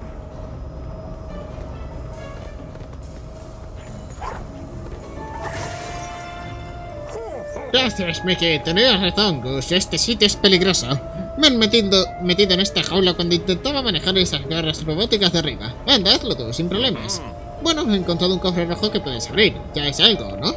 Gracias, Mickey. Tenías razón, Gus. Este sitio es peligroso. Me han metido en esta jaula cuando intentaba manejar esas garras robóticas de arriba. Anda, hazlo tú, sin problemas. Bueno, he encontrado un cofre rojo que puedes abrir. Ya es algo, ¿no?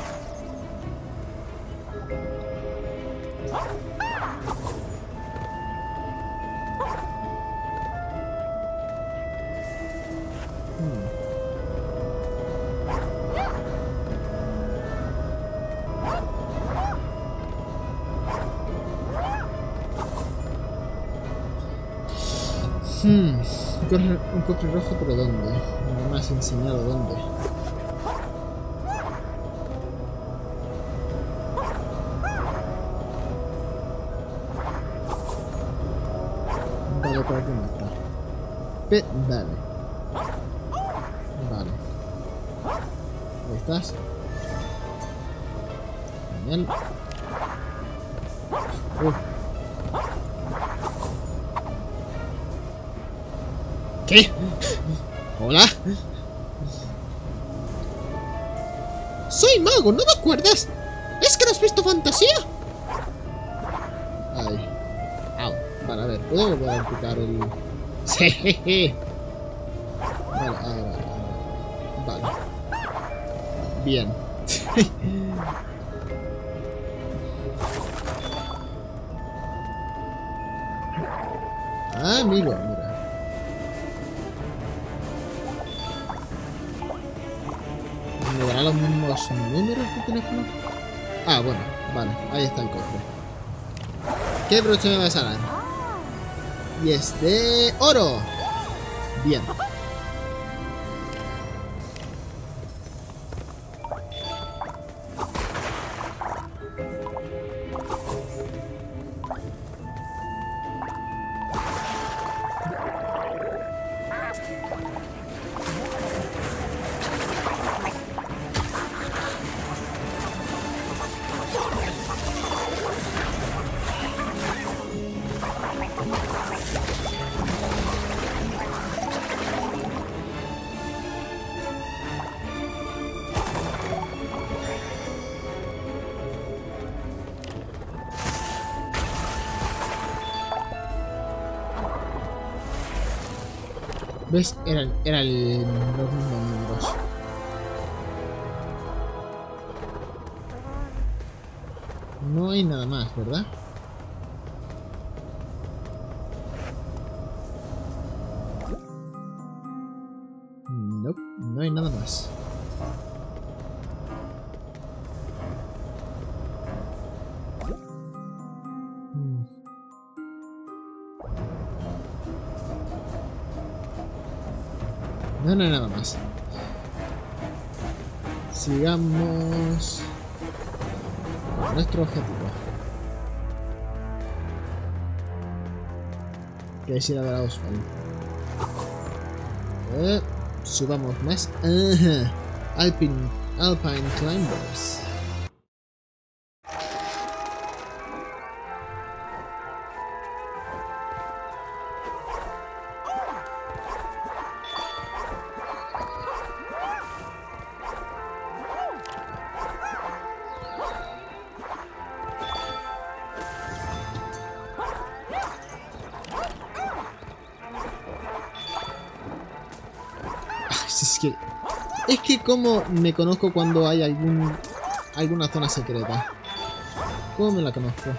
Un cofre rojo, pero ¿dónde? No me has enseñado dónde. Vale, por aquí no está. Vale. Vale. Ahí estás. Genial. ¿Qué? ¿Hola? Soy mago, ¿no te acuerdas? ¿Es que no has visto fantasía? Ay. Au. Vale, a ver, ¿puedo volver a aplicar el...? Sí. Vale, ahora. Vale. Bien. Ah, amigo, mira. ¿Me dará los mismos números de teléfono? Ah, bueno, vale, ahí está el cofre. ¿Qué broche me vas a dar? Y es de oro. Bien. ¿Ves? Eran los mismos miembros. No hay nada más, ¿verdad? No, no hay nada más. No, no hay nada más. Sigamos con nuestro objetivo, que es ir a ver a Oswald. Subamos más. Alpine Climbers. Es que como me conozco cuando hay alguna zona secreta. ¿Cómo me la conozco?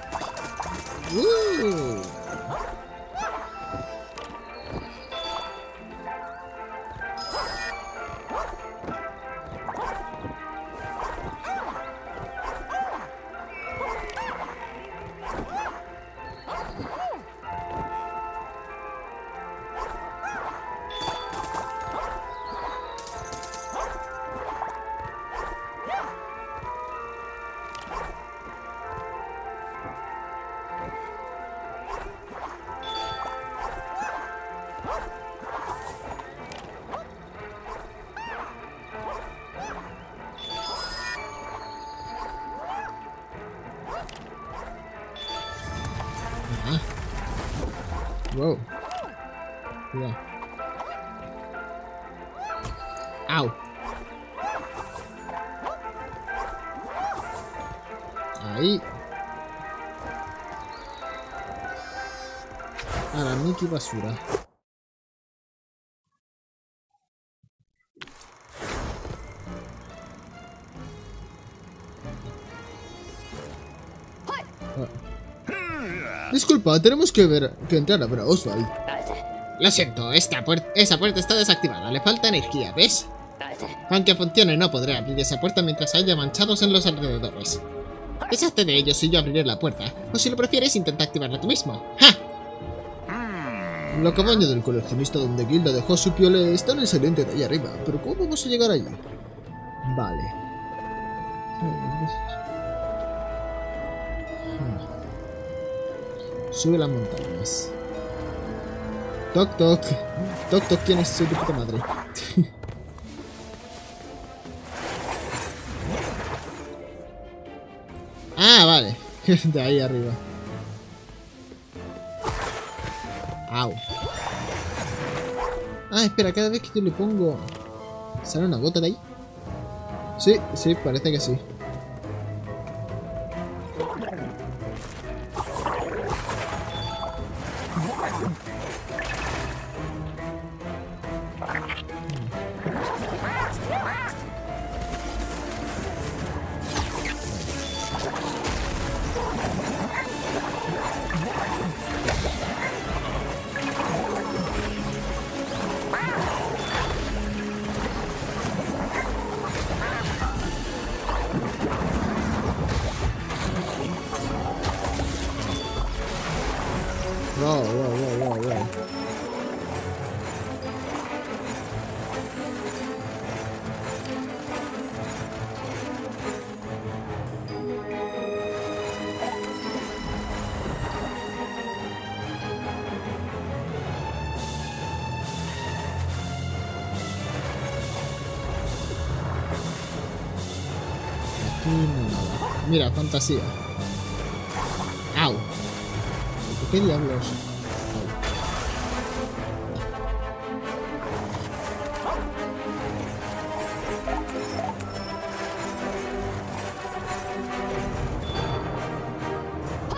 Wow. Cuidado. Au. Ahí. A la Mickey basura. Disculpa, tenemos que entrar a ver a Oswald. Lo siento, esa puerta está desactivada. Le falta energía, ¿ves? Aunque funcione, no podré abrir esa puerta mientras haya manchados en los alrededores. Deshazte de ellos y yo abriré la puerta. O si lo prefieres, intenta activarla tú mismo. ¡Ja! La cabaña del coleccionista donde Gilda dejó su piole está en el saliente de ahí arriba. ¿Pero cómo vamos a llegar allí? Vale. Sube las montañas. Toc toc. Toc toc, ¿quién es? Soy tu puta madre. Ah, vale. De ahí arriba. Au. Ah, espera, cada vez que yo le pongo... ¿Sale una gota de ahí? Sí, sí, parece que sí. Wow. Aquí no nada. Mira, fantasía. Au. ¿Qué diablos?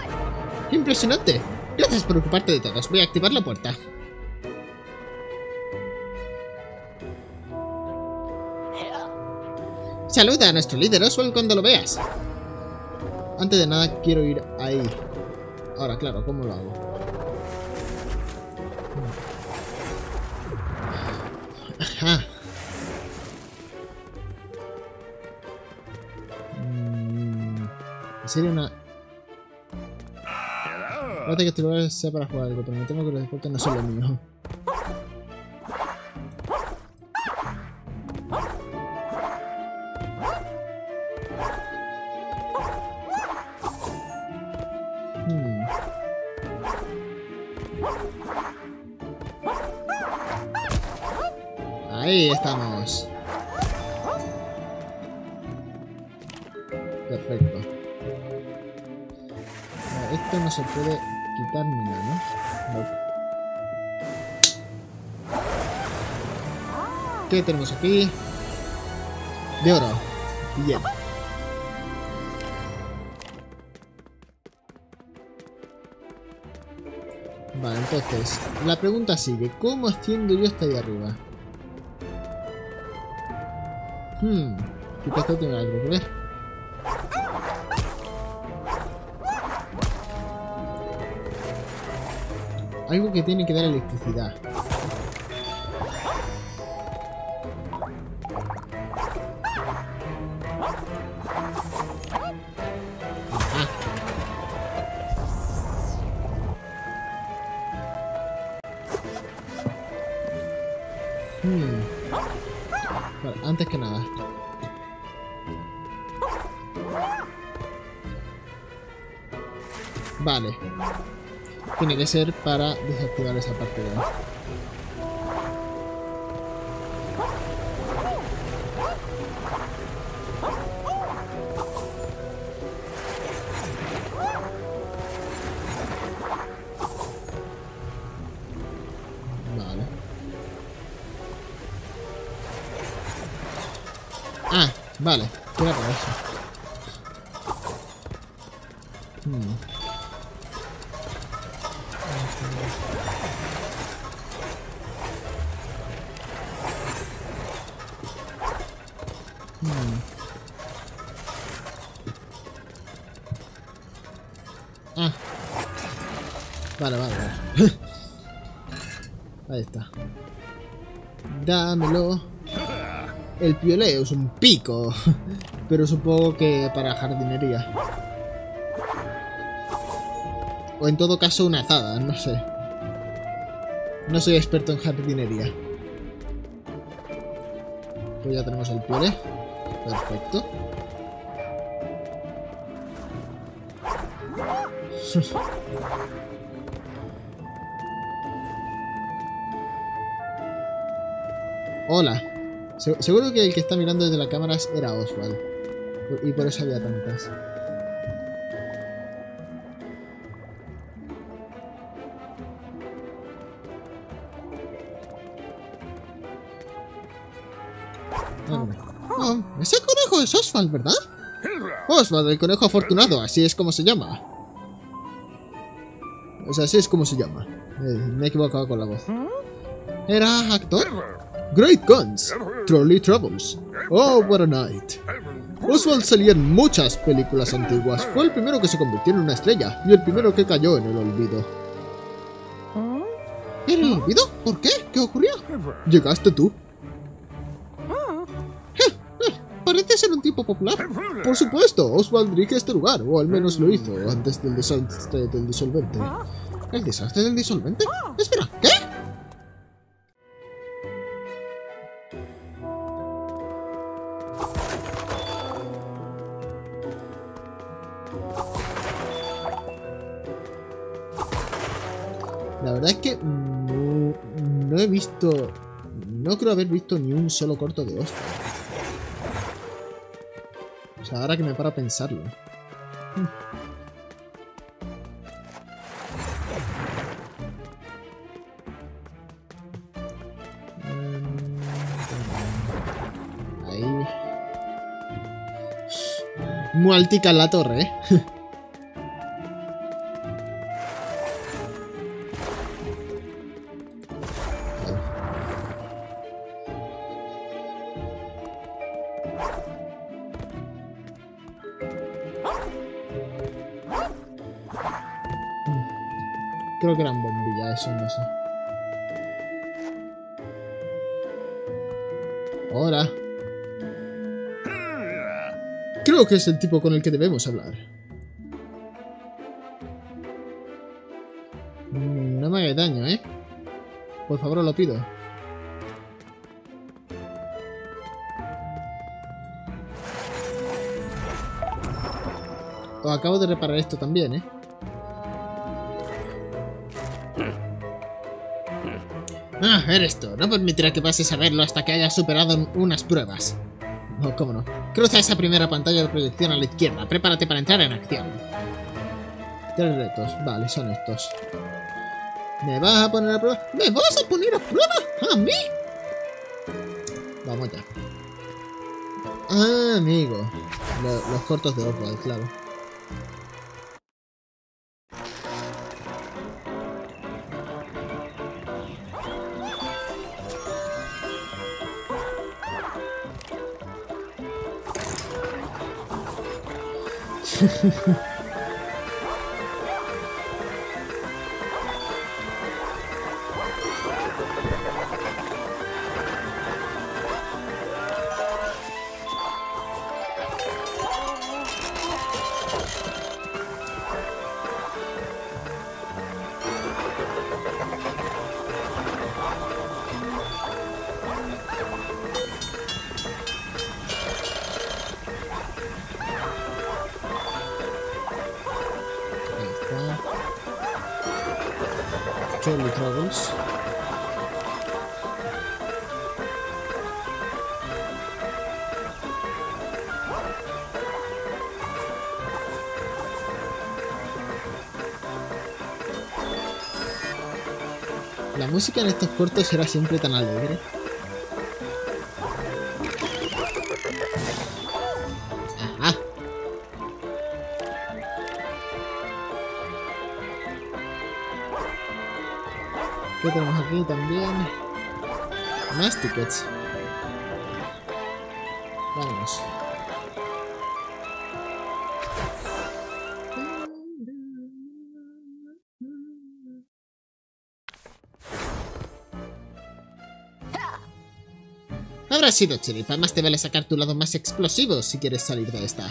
¡Impresionante! Gracias por ocuparte de todos. Voy a activar la puerta. Saluda a nuestro líder Oswald cuando lo veas. Antes de nada quiero ir ahí. Ahora, claro, ¿cómo lo hago? Ajá. Sería una... Parece que este lugar sea para jugar algo, pero me temo que los deportes no son lo mío. Ahí estamos. Perfecto. Esto no se puede quitar ni nada, ¿no? No. ¿Qué tenemos aquí? De oro. Bien. Vale, entonces, la pregunta sigue. ¿Cómo asciendo yo hasta ahí arriba? Quizás esto tenga algo que ver. Algo que tiene que dar electricidad. Ajá. Vale, antes que nada. Vale. Tiene que ser para desactivar esa parte de ahí. Vale. Ah, vale. Era para eso. Ah. Vale. Ahí está. Dámelo. El pioleo es un pico. Pero supongo que para jardinería. O en todo caso una azada, no sé. No soy experto en jardinería. Pues ya tenemos el piole. Perfecto. Hola. Seguro que el que está mirando desde la cámara era Oswald. Y por eso había tantas. Oh, ese conejo es Oswald, ¿verdad? Oswald, el conejo afortunado, así es como se llama. O sea, así es como se llama. Me he equivocado con la voz. ¿Era actor? Great Guns, Trolley Troubles. Oh, what a night. Oswald salía en muchas películas antiguas. Fue el primero que se convirtió en una estrella y el primero que cayó en el olvido. ¿En el olvido? ¿Por qué? ¿Qué ocurrió? Llegaste tú. Parece ser un tipo popular. Por supuesto, Oswald dirige este lugar, o al menos lo hizo antes del desastre del disolvente. ¿El desastre del disolvente? Espera, ¿qué? La verdad es que no he visto... No creo haber visto ni un solo corto de Oswald. O sea, ahora que me paro a pensarlo. Ahí. Muy altica en la torre, ¿eh? Creo que eran bombillas, eso no sé. Hola. Creo que es el tipo con el que debemos hablar. No me hagáis daño, ¿eh? Por favor, os lo pido. Os acabo de reparar esto también, ¿eh? Ah, eres tú. No permitiré que pases a verlo hasta que hayas superado unas pruebas. No, cómo no. Cruza esa primera pantalla de proyección a la izquierda. Prepárate para entrar en acción. 3 retos. Vale, son estos. ¿Me vas a poner a prueba? ¿Me vas a poner a prueba? ¿A mí? Vamos ya. Ah, amigo. Los cortos de Oswald, claro. Charlie Travels. La música en estos cortos era siempre tan alegre. Ajá. ¿Qué tenemos aquí también? Más tickets. Vámonos. Habrá sido chiripa, más te vale sacar tu lado más explosivo si quieres salir de esta.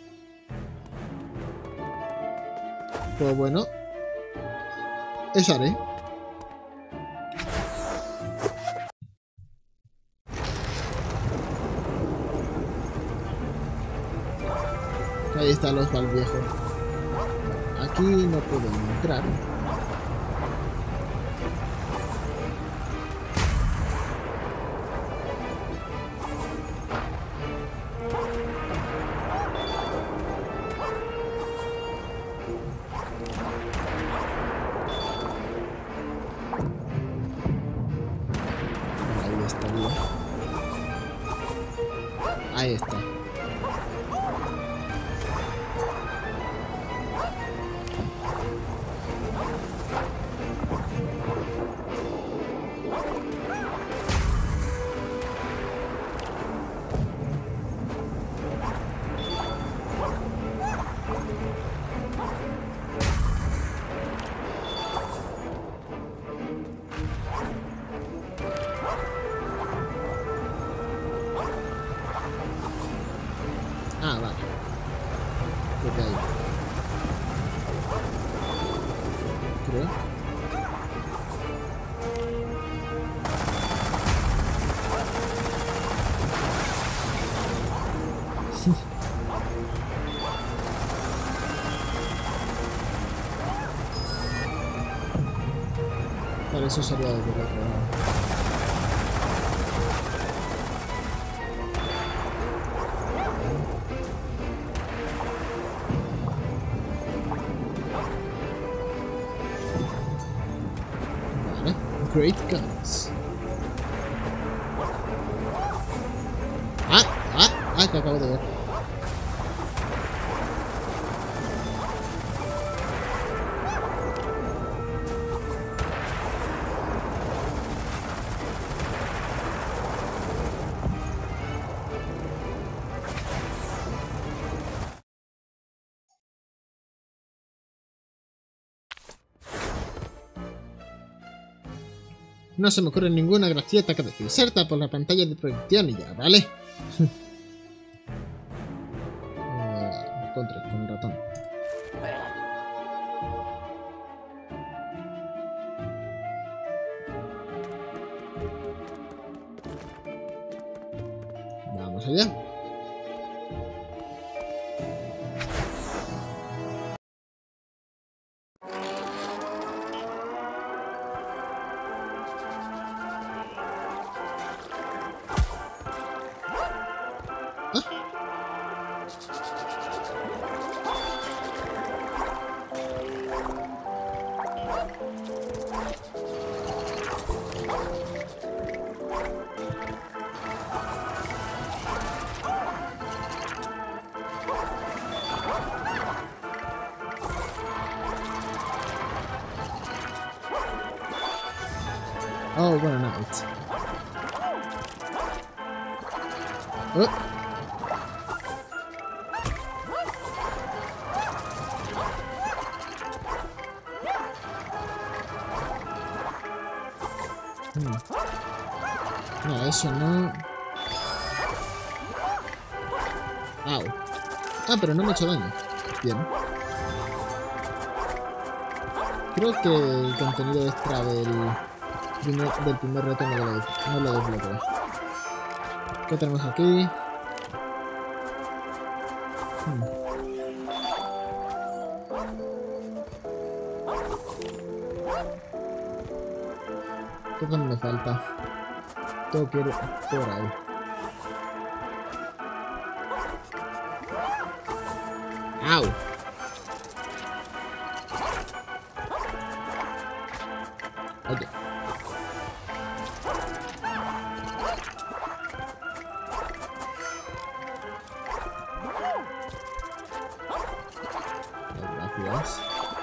Pues bueno. Eso haré. Ahí está el Oswald viejo. Aquí no puedo entrar. Ahí estaría. Ahí está. Ah, vale. ¿Qué hay? Creo. Vale, eso sería desde el otro lado. Great guns. Que acabo de ver. No se me ocurre ninguna gracieta que decir. Inserta por la pantalla de proyección y ya, ¿vale? Contra con el ratón. Vamos allá. Oh, what a night. Oh. No, eso no. Au. Ah, pero no me ha hecho daño. Bien. Creo que el contenido extra del primer reto no lo desbloqueo. ¿Qué tenemos aquí? ¿Qué más me falta? Tengo que ir por ahí. ¡Au! Oye. Gracias.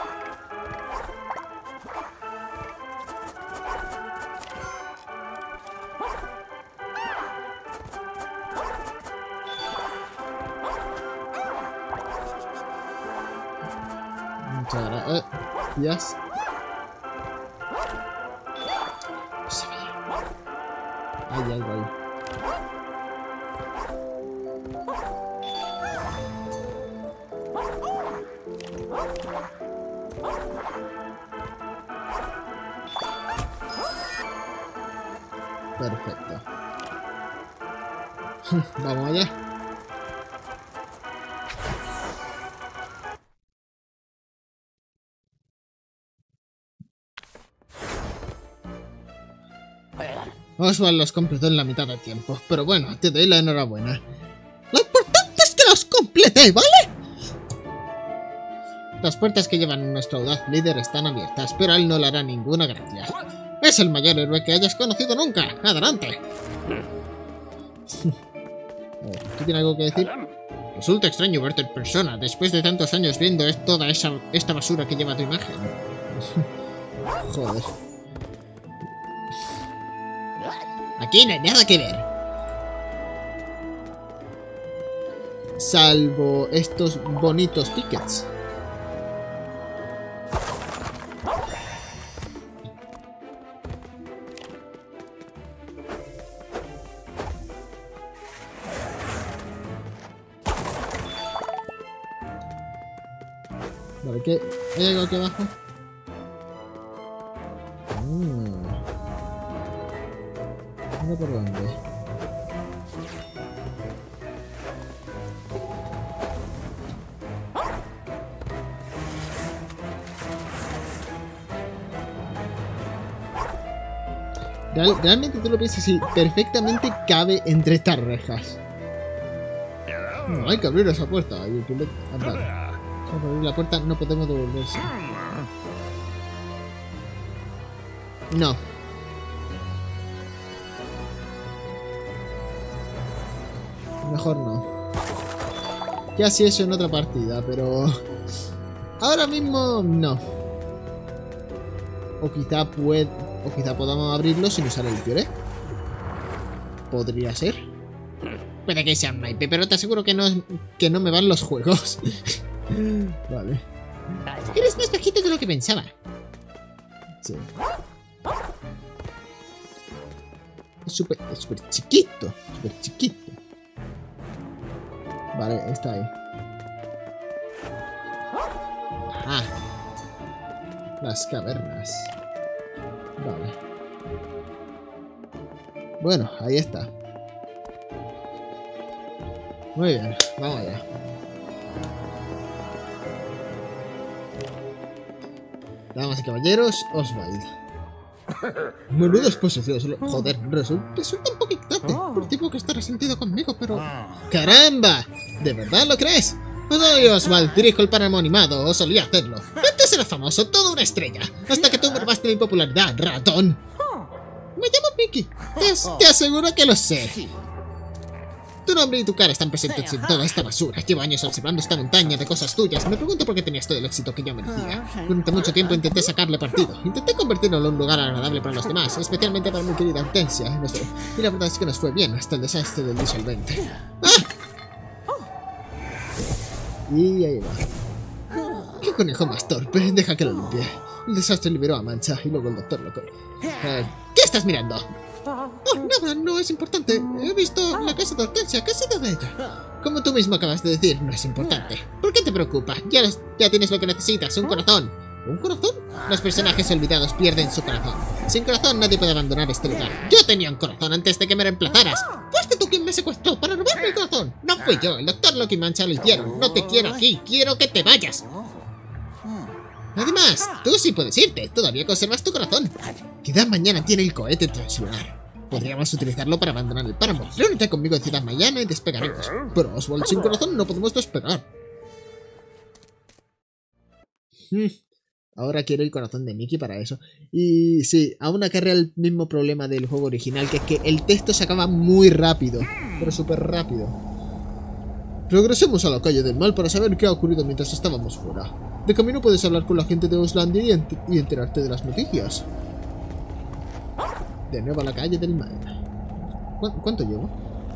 Muchas gracias. Se ve. Hay algo ahí. Perfecto. Vamos allá. Oswald los completó en la mitad del tiempo, pero bueno, te doy la enhorabuena. Lo importante es que los completé, ¿vale? Las puertas que llevan a nuestro audaz líder están abiertas, pero a él no le hará ninguna gracia. Es el mayor héroe que hayas conocido nunca. ¡Adelante! ¿Tú tienes algo que decir? Resulta extraño verte en persona, después de tantos años viendo toda esta basura que lleva tu imagen. Joder. Aquí no hay nada que ver. Salvo estos bonitos tickets. Vale, ¿qué? ¿Hay algo aquí abajo? No por dónde. Realmente tú lo piensas y perfectamente cabe entre estas rejas. No, hay que abrir esa puerta. Para abrir la puerta no podemos devolverse. No. Mejor no. Ya sí eso en otra partida, pero... ahora mismo no. O quizá podamos abrirlo sin usar el piore. Podría ser. Puede que sea un naipe, pero te aseguro que no me van los juegos. Vale. Eres más bajito de lo que pensaba. Sí. súper chiquito. Súper chiquito. Vale, está ahí. Ah. Las cavernas. Vale. Bueno, ahí está. Muy bien, vamos allá. Damas y caballeros, Oswald. Menuda exposición. Joder, resulta un poquito tarde. Por tipo que está resentido conmigo, pero... ¡Caramba! ¿De verdad lo crees? Pues soy Oswald, dirijo el páramo animado, o solía hacerlo. Antes era famoso, toda una estrella. Hasta que tú mermaste mi popularidad, ratón. Me llamo Mickey. Te aseguro que lo sé. Tu nombre y tu cara están presentes en toda esta basura. Llevo años observando esta montaña de cosas tuyas. Me pregunto por qué tenías todo el éxito que yo merecía. Durante mucho tiempo intenté sacarle partido. Intenté convertirlo en un lugar agradable para los demás, especialmente para mi querida Hortensia. Y la verdad es que nos fue bien hasta el desastre del disolvente. ¡Ah! Y ahí va. ¡Qué conejo más torpe! Deja que lo limpie. El desastre liberó a Mancha y luego el doctor lo... ¿Qué estás mirando? Oh, nada, no es importante. He visto la casa de Hortensia. ¿Qué ha sido de ella? Como tú mismo acabas de decir, no es importante. ¿Por qué te preocupa? Ya tienes lo que necesitas, un corazón. ¿Un corazón? Los personajes olvidados pierden su corazón. Sin corazón nadie puede abandonar este lugar. Yo tenía un corazón antes de que me reemplazaras. Fuiste tú quien me secuestró para robarme el corazón. No fui yo, el doctor Loki y Mancha lo hicieron. No te quiero aquí, quiero que te vayas. Además, tú sí puedes irte, todavía conservas tu corazón. Quizás mañana tiene el cohete translunar. Podríamos utilizarlo para abandonar el páramo. Reúnete conmigo en Ciudad mañana y despegaremos. Pero Oswald, sin corazón no podemos despegar. Ahora quiero el corazón de Mickey para eso. Y sí, aún acarrea el mismo problema del juego original, que es que el texto se acaba muy rápido. Pero súper rápido. Regresemos a la calle del mal para saber qué ha ocurrido mientras estábamos fuera. De camino puedes hablar con la gente de Oslandia y enterarte de las noticias. De nuevo a la calle del mal. ¿Cuánto llevo?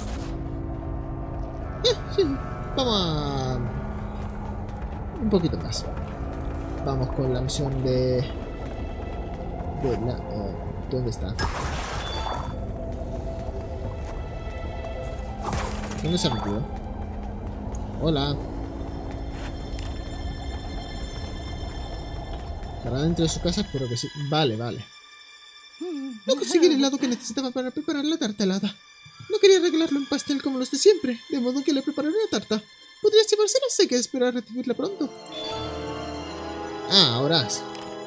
Sí, vamos a... un poquito más. Vamos con la misión de la... ¿dónde está? ¿Dónde se ha metido? Hola. ¿Estará dentro de su casa? Espero que sí. Vale, vale. No conseguí el helado que necesitaba para preparar la tarta helada. No quería regalarlo en pastel como los de siempre, de modo que le prepararé una tarta. ¿Podrías llevársela? Sé que esperar a recibirla pronto. Ah, ahora sí.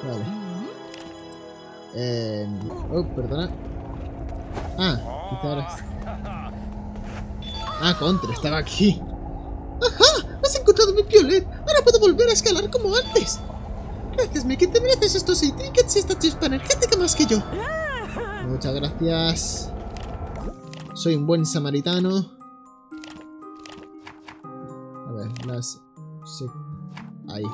Vale. Oh, perdona. Ah, quizá ahora... Ah, contra, estaba aquí. ¡Ajá! ¡Has encontrado mi piolet! Ahora puedo volver a escalar como antes. Gracias, Mickey. Te mereces estos 6 tickets y esta chispa energética más que yo. Muchas gracias. Soy un buen samaritano. A ver, las... Sí. Ahí.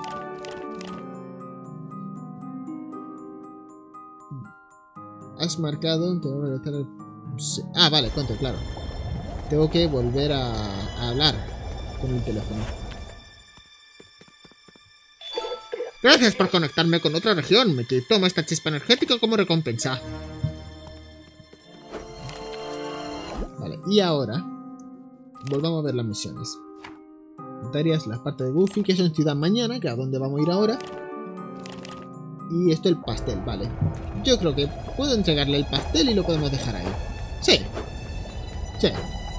Has marcado... Tengo que estar... Sí. Ah, vale, contra, claro. Tengo que volver a hablar con el teléfono. Gracias por conectarme con otra región, Mickey. Toma esta chispa energética como recompensa. Vale, y ahora volvamos a ver las misiones. Tareas, la parte de Goofy, que es en Ciudad Mañana, que es a donde vamos a ir ahora. Y esto el pastel, vale. Yo creo que puedo entregarle el pastel y lo podemos dejar ahí. Sí. Sí.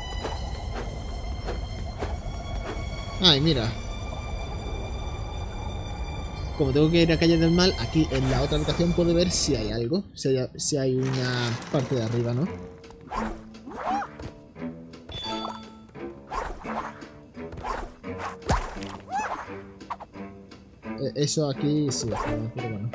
Ay, mira. Como tengo que ir a Calle del Mal, aquí en la otra habitación puedo ver si hay algo. Si hay una parte de arriba, ¿no? Eso aquí sí, pero bueno.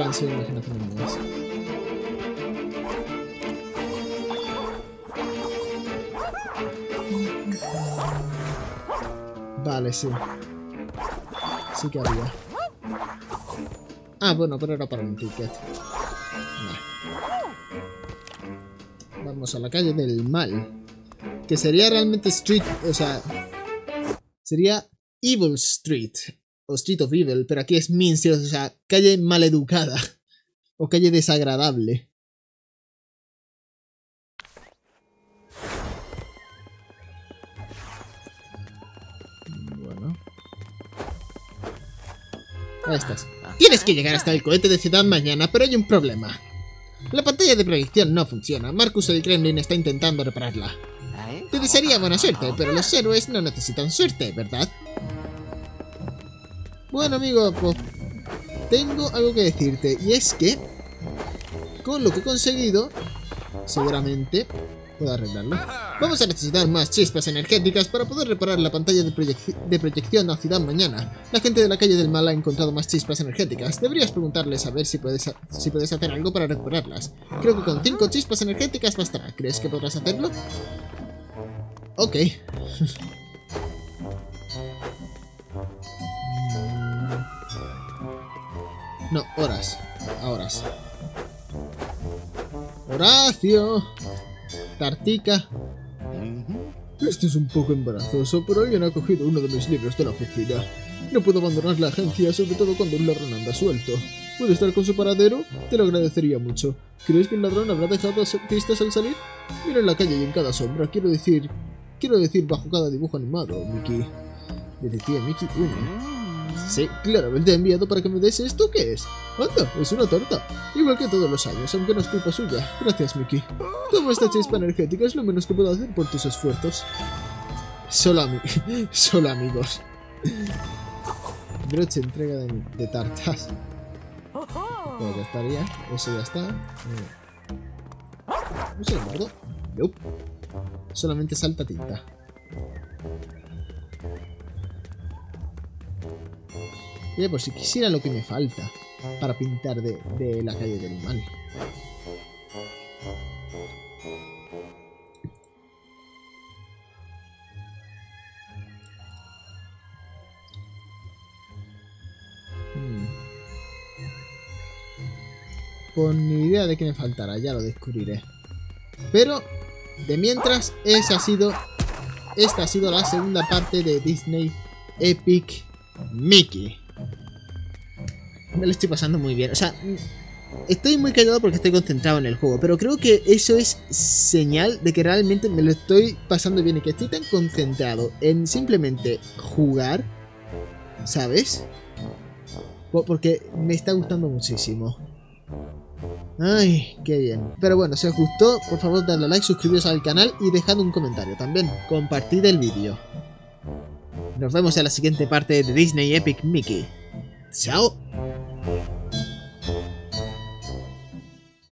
avance de imaginación mías. Vale, sí. Sí que había. Ah, bueno, pero era para un ticket. Nah. Vamos a la calle del mal. Que sería realmente Street... O sea... Sería Evil Street. O Street of Evil. Pero aquí es Mean Street. O sea, calle maleducada. O calle desagradable. Bueno. Ahí estás. Tienes que llegar hasta el cohete de Ciudad mañana, pero hay un problema. La pantalla de proyección no funciona. Marcus el Kremlin está intentando repararla. Te desearía buena suerte, pero los héroes no necesitan suerte, ¿verdad? Bueno, amigo, pues tengo algo que decirte. Y es que, con lo que he conseguido, seguramente puedo arreglarlo. Vamos a necesitar más chispas energéticas para poder reparar la pantalla de proyección a Ciudad mañana. La gente de la calle del mal ha encontrado más chispas energéticas. Deberías preguntarles a ver si puedes hacer algo para recuperarlas. Creo que con 5 chispas energéticas bastará. ¿Crees que podrás hacerlo? Ok. No, horas. A horas. Horacio. Tartica. Esto es un poco embarazoso, pero alguien ha cogido uno de mis libros de la oficina. No puedo abandonar la agencia, sobre todo cuando un ladrón anda suelto. ¿Puede estar con su paradero? Te lo agradecería mucho. ¿Crees que el ladrón habrá dejado pistas al salir? Mira en la calle y en cada sombra, quiero decir bajo cada dibujo animado, Mickey. Detective Mickey 1. Sí, claramente he enviado para que me des esto. ¿Qué es? ¡Anda! Es una torta. Igual que todos los años, aunque no es culpa suya. Gracias, Mickey. Toma esta chispa energética, es lo menos que puedo hacer por tus esfuerzos. Solo amigos. Broche entrega de tartas. Pues ya estaría. Eso ya está. No sé, ¿verdad? Nope. Solamente salta tinta. Y por si quisiera lo que me falta para pintar de la calle del mal. Pues ni idea de qué me faltará, ya lo descubriré. Pero, de mientras, esta ha sido la segunda parte de Disney Epic Mickey. Me lo estoy pasando muy bien. O sea, estoy muy callado porque estoy concentrado en el juego. Pero creo que eso es señal de que realmente me lo estoy pasando bien. Y que estoy tan concentrado en simplemente jugar, ¿sabes? Porque me está gustando muchísimo. Ay, qué bien. Pero bueno, si os gustó, por favor dadle a like, suscribiros al canal y dejad un comentario. También compartid el vídeo. Nos vemos en la siguiente parte de Disney Epic Mickey. ¡Chao!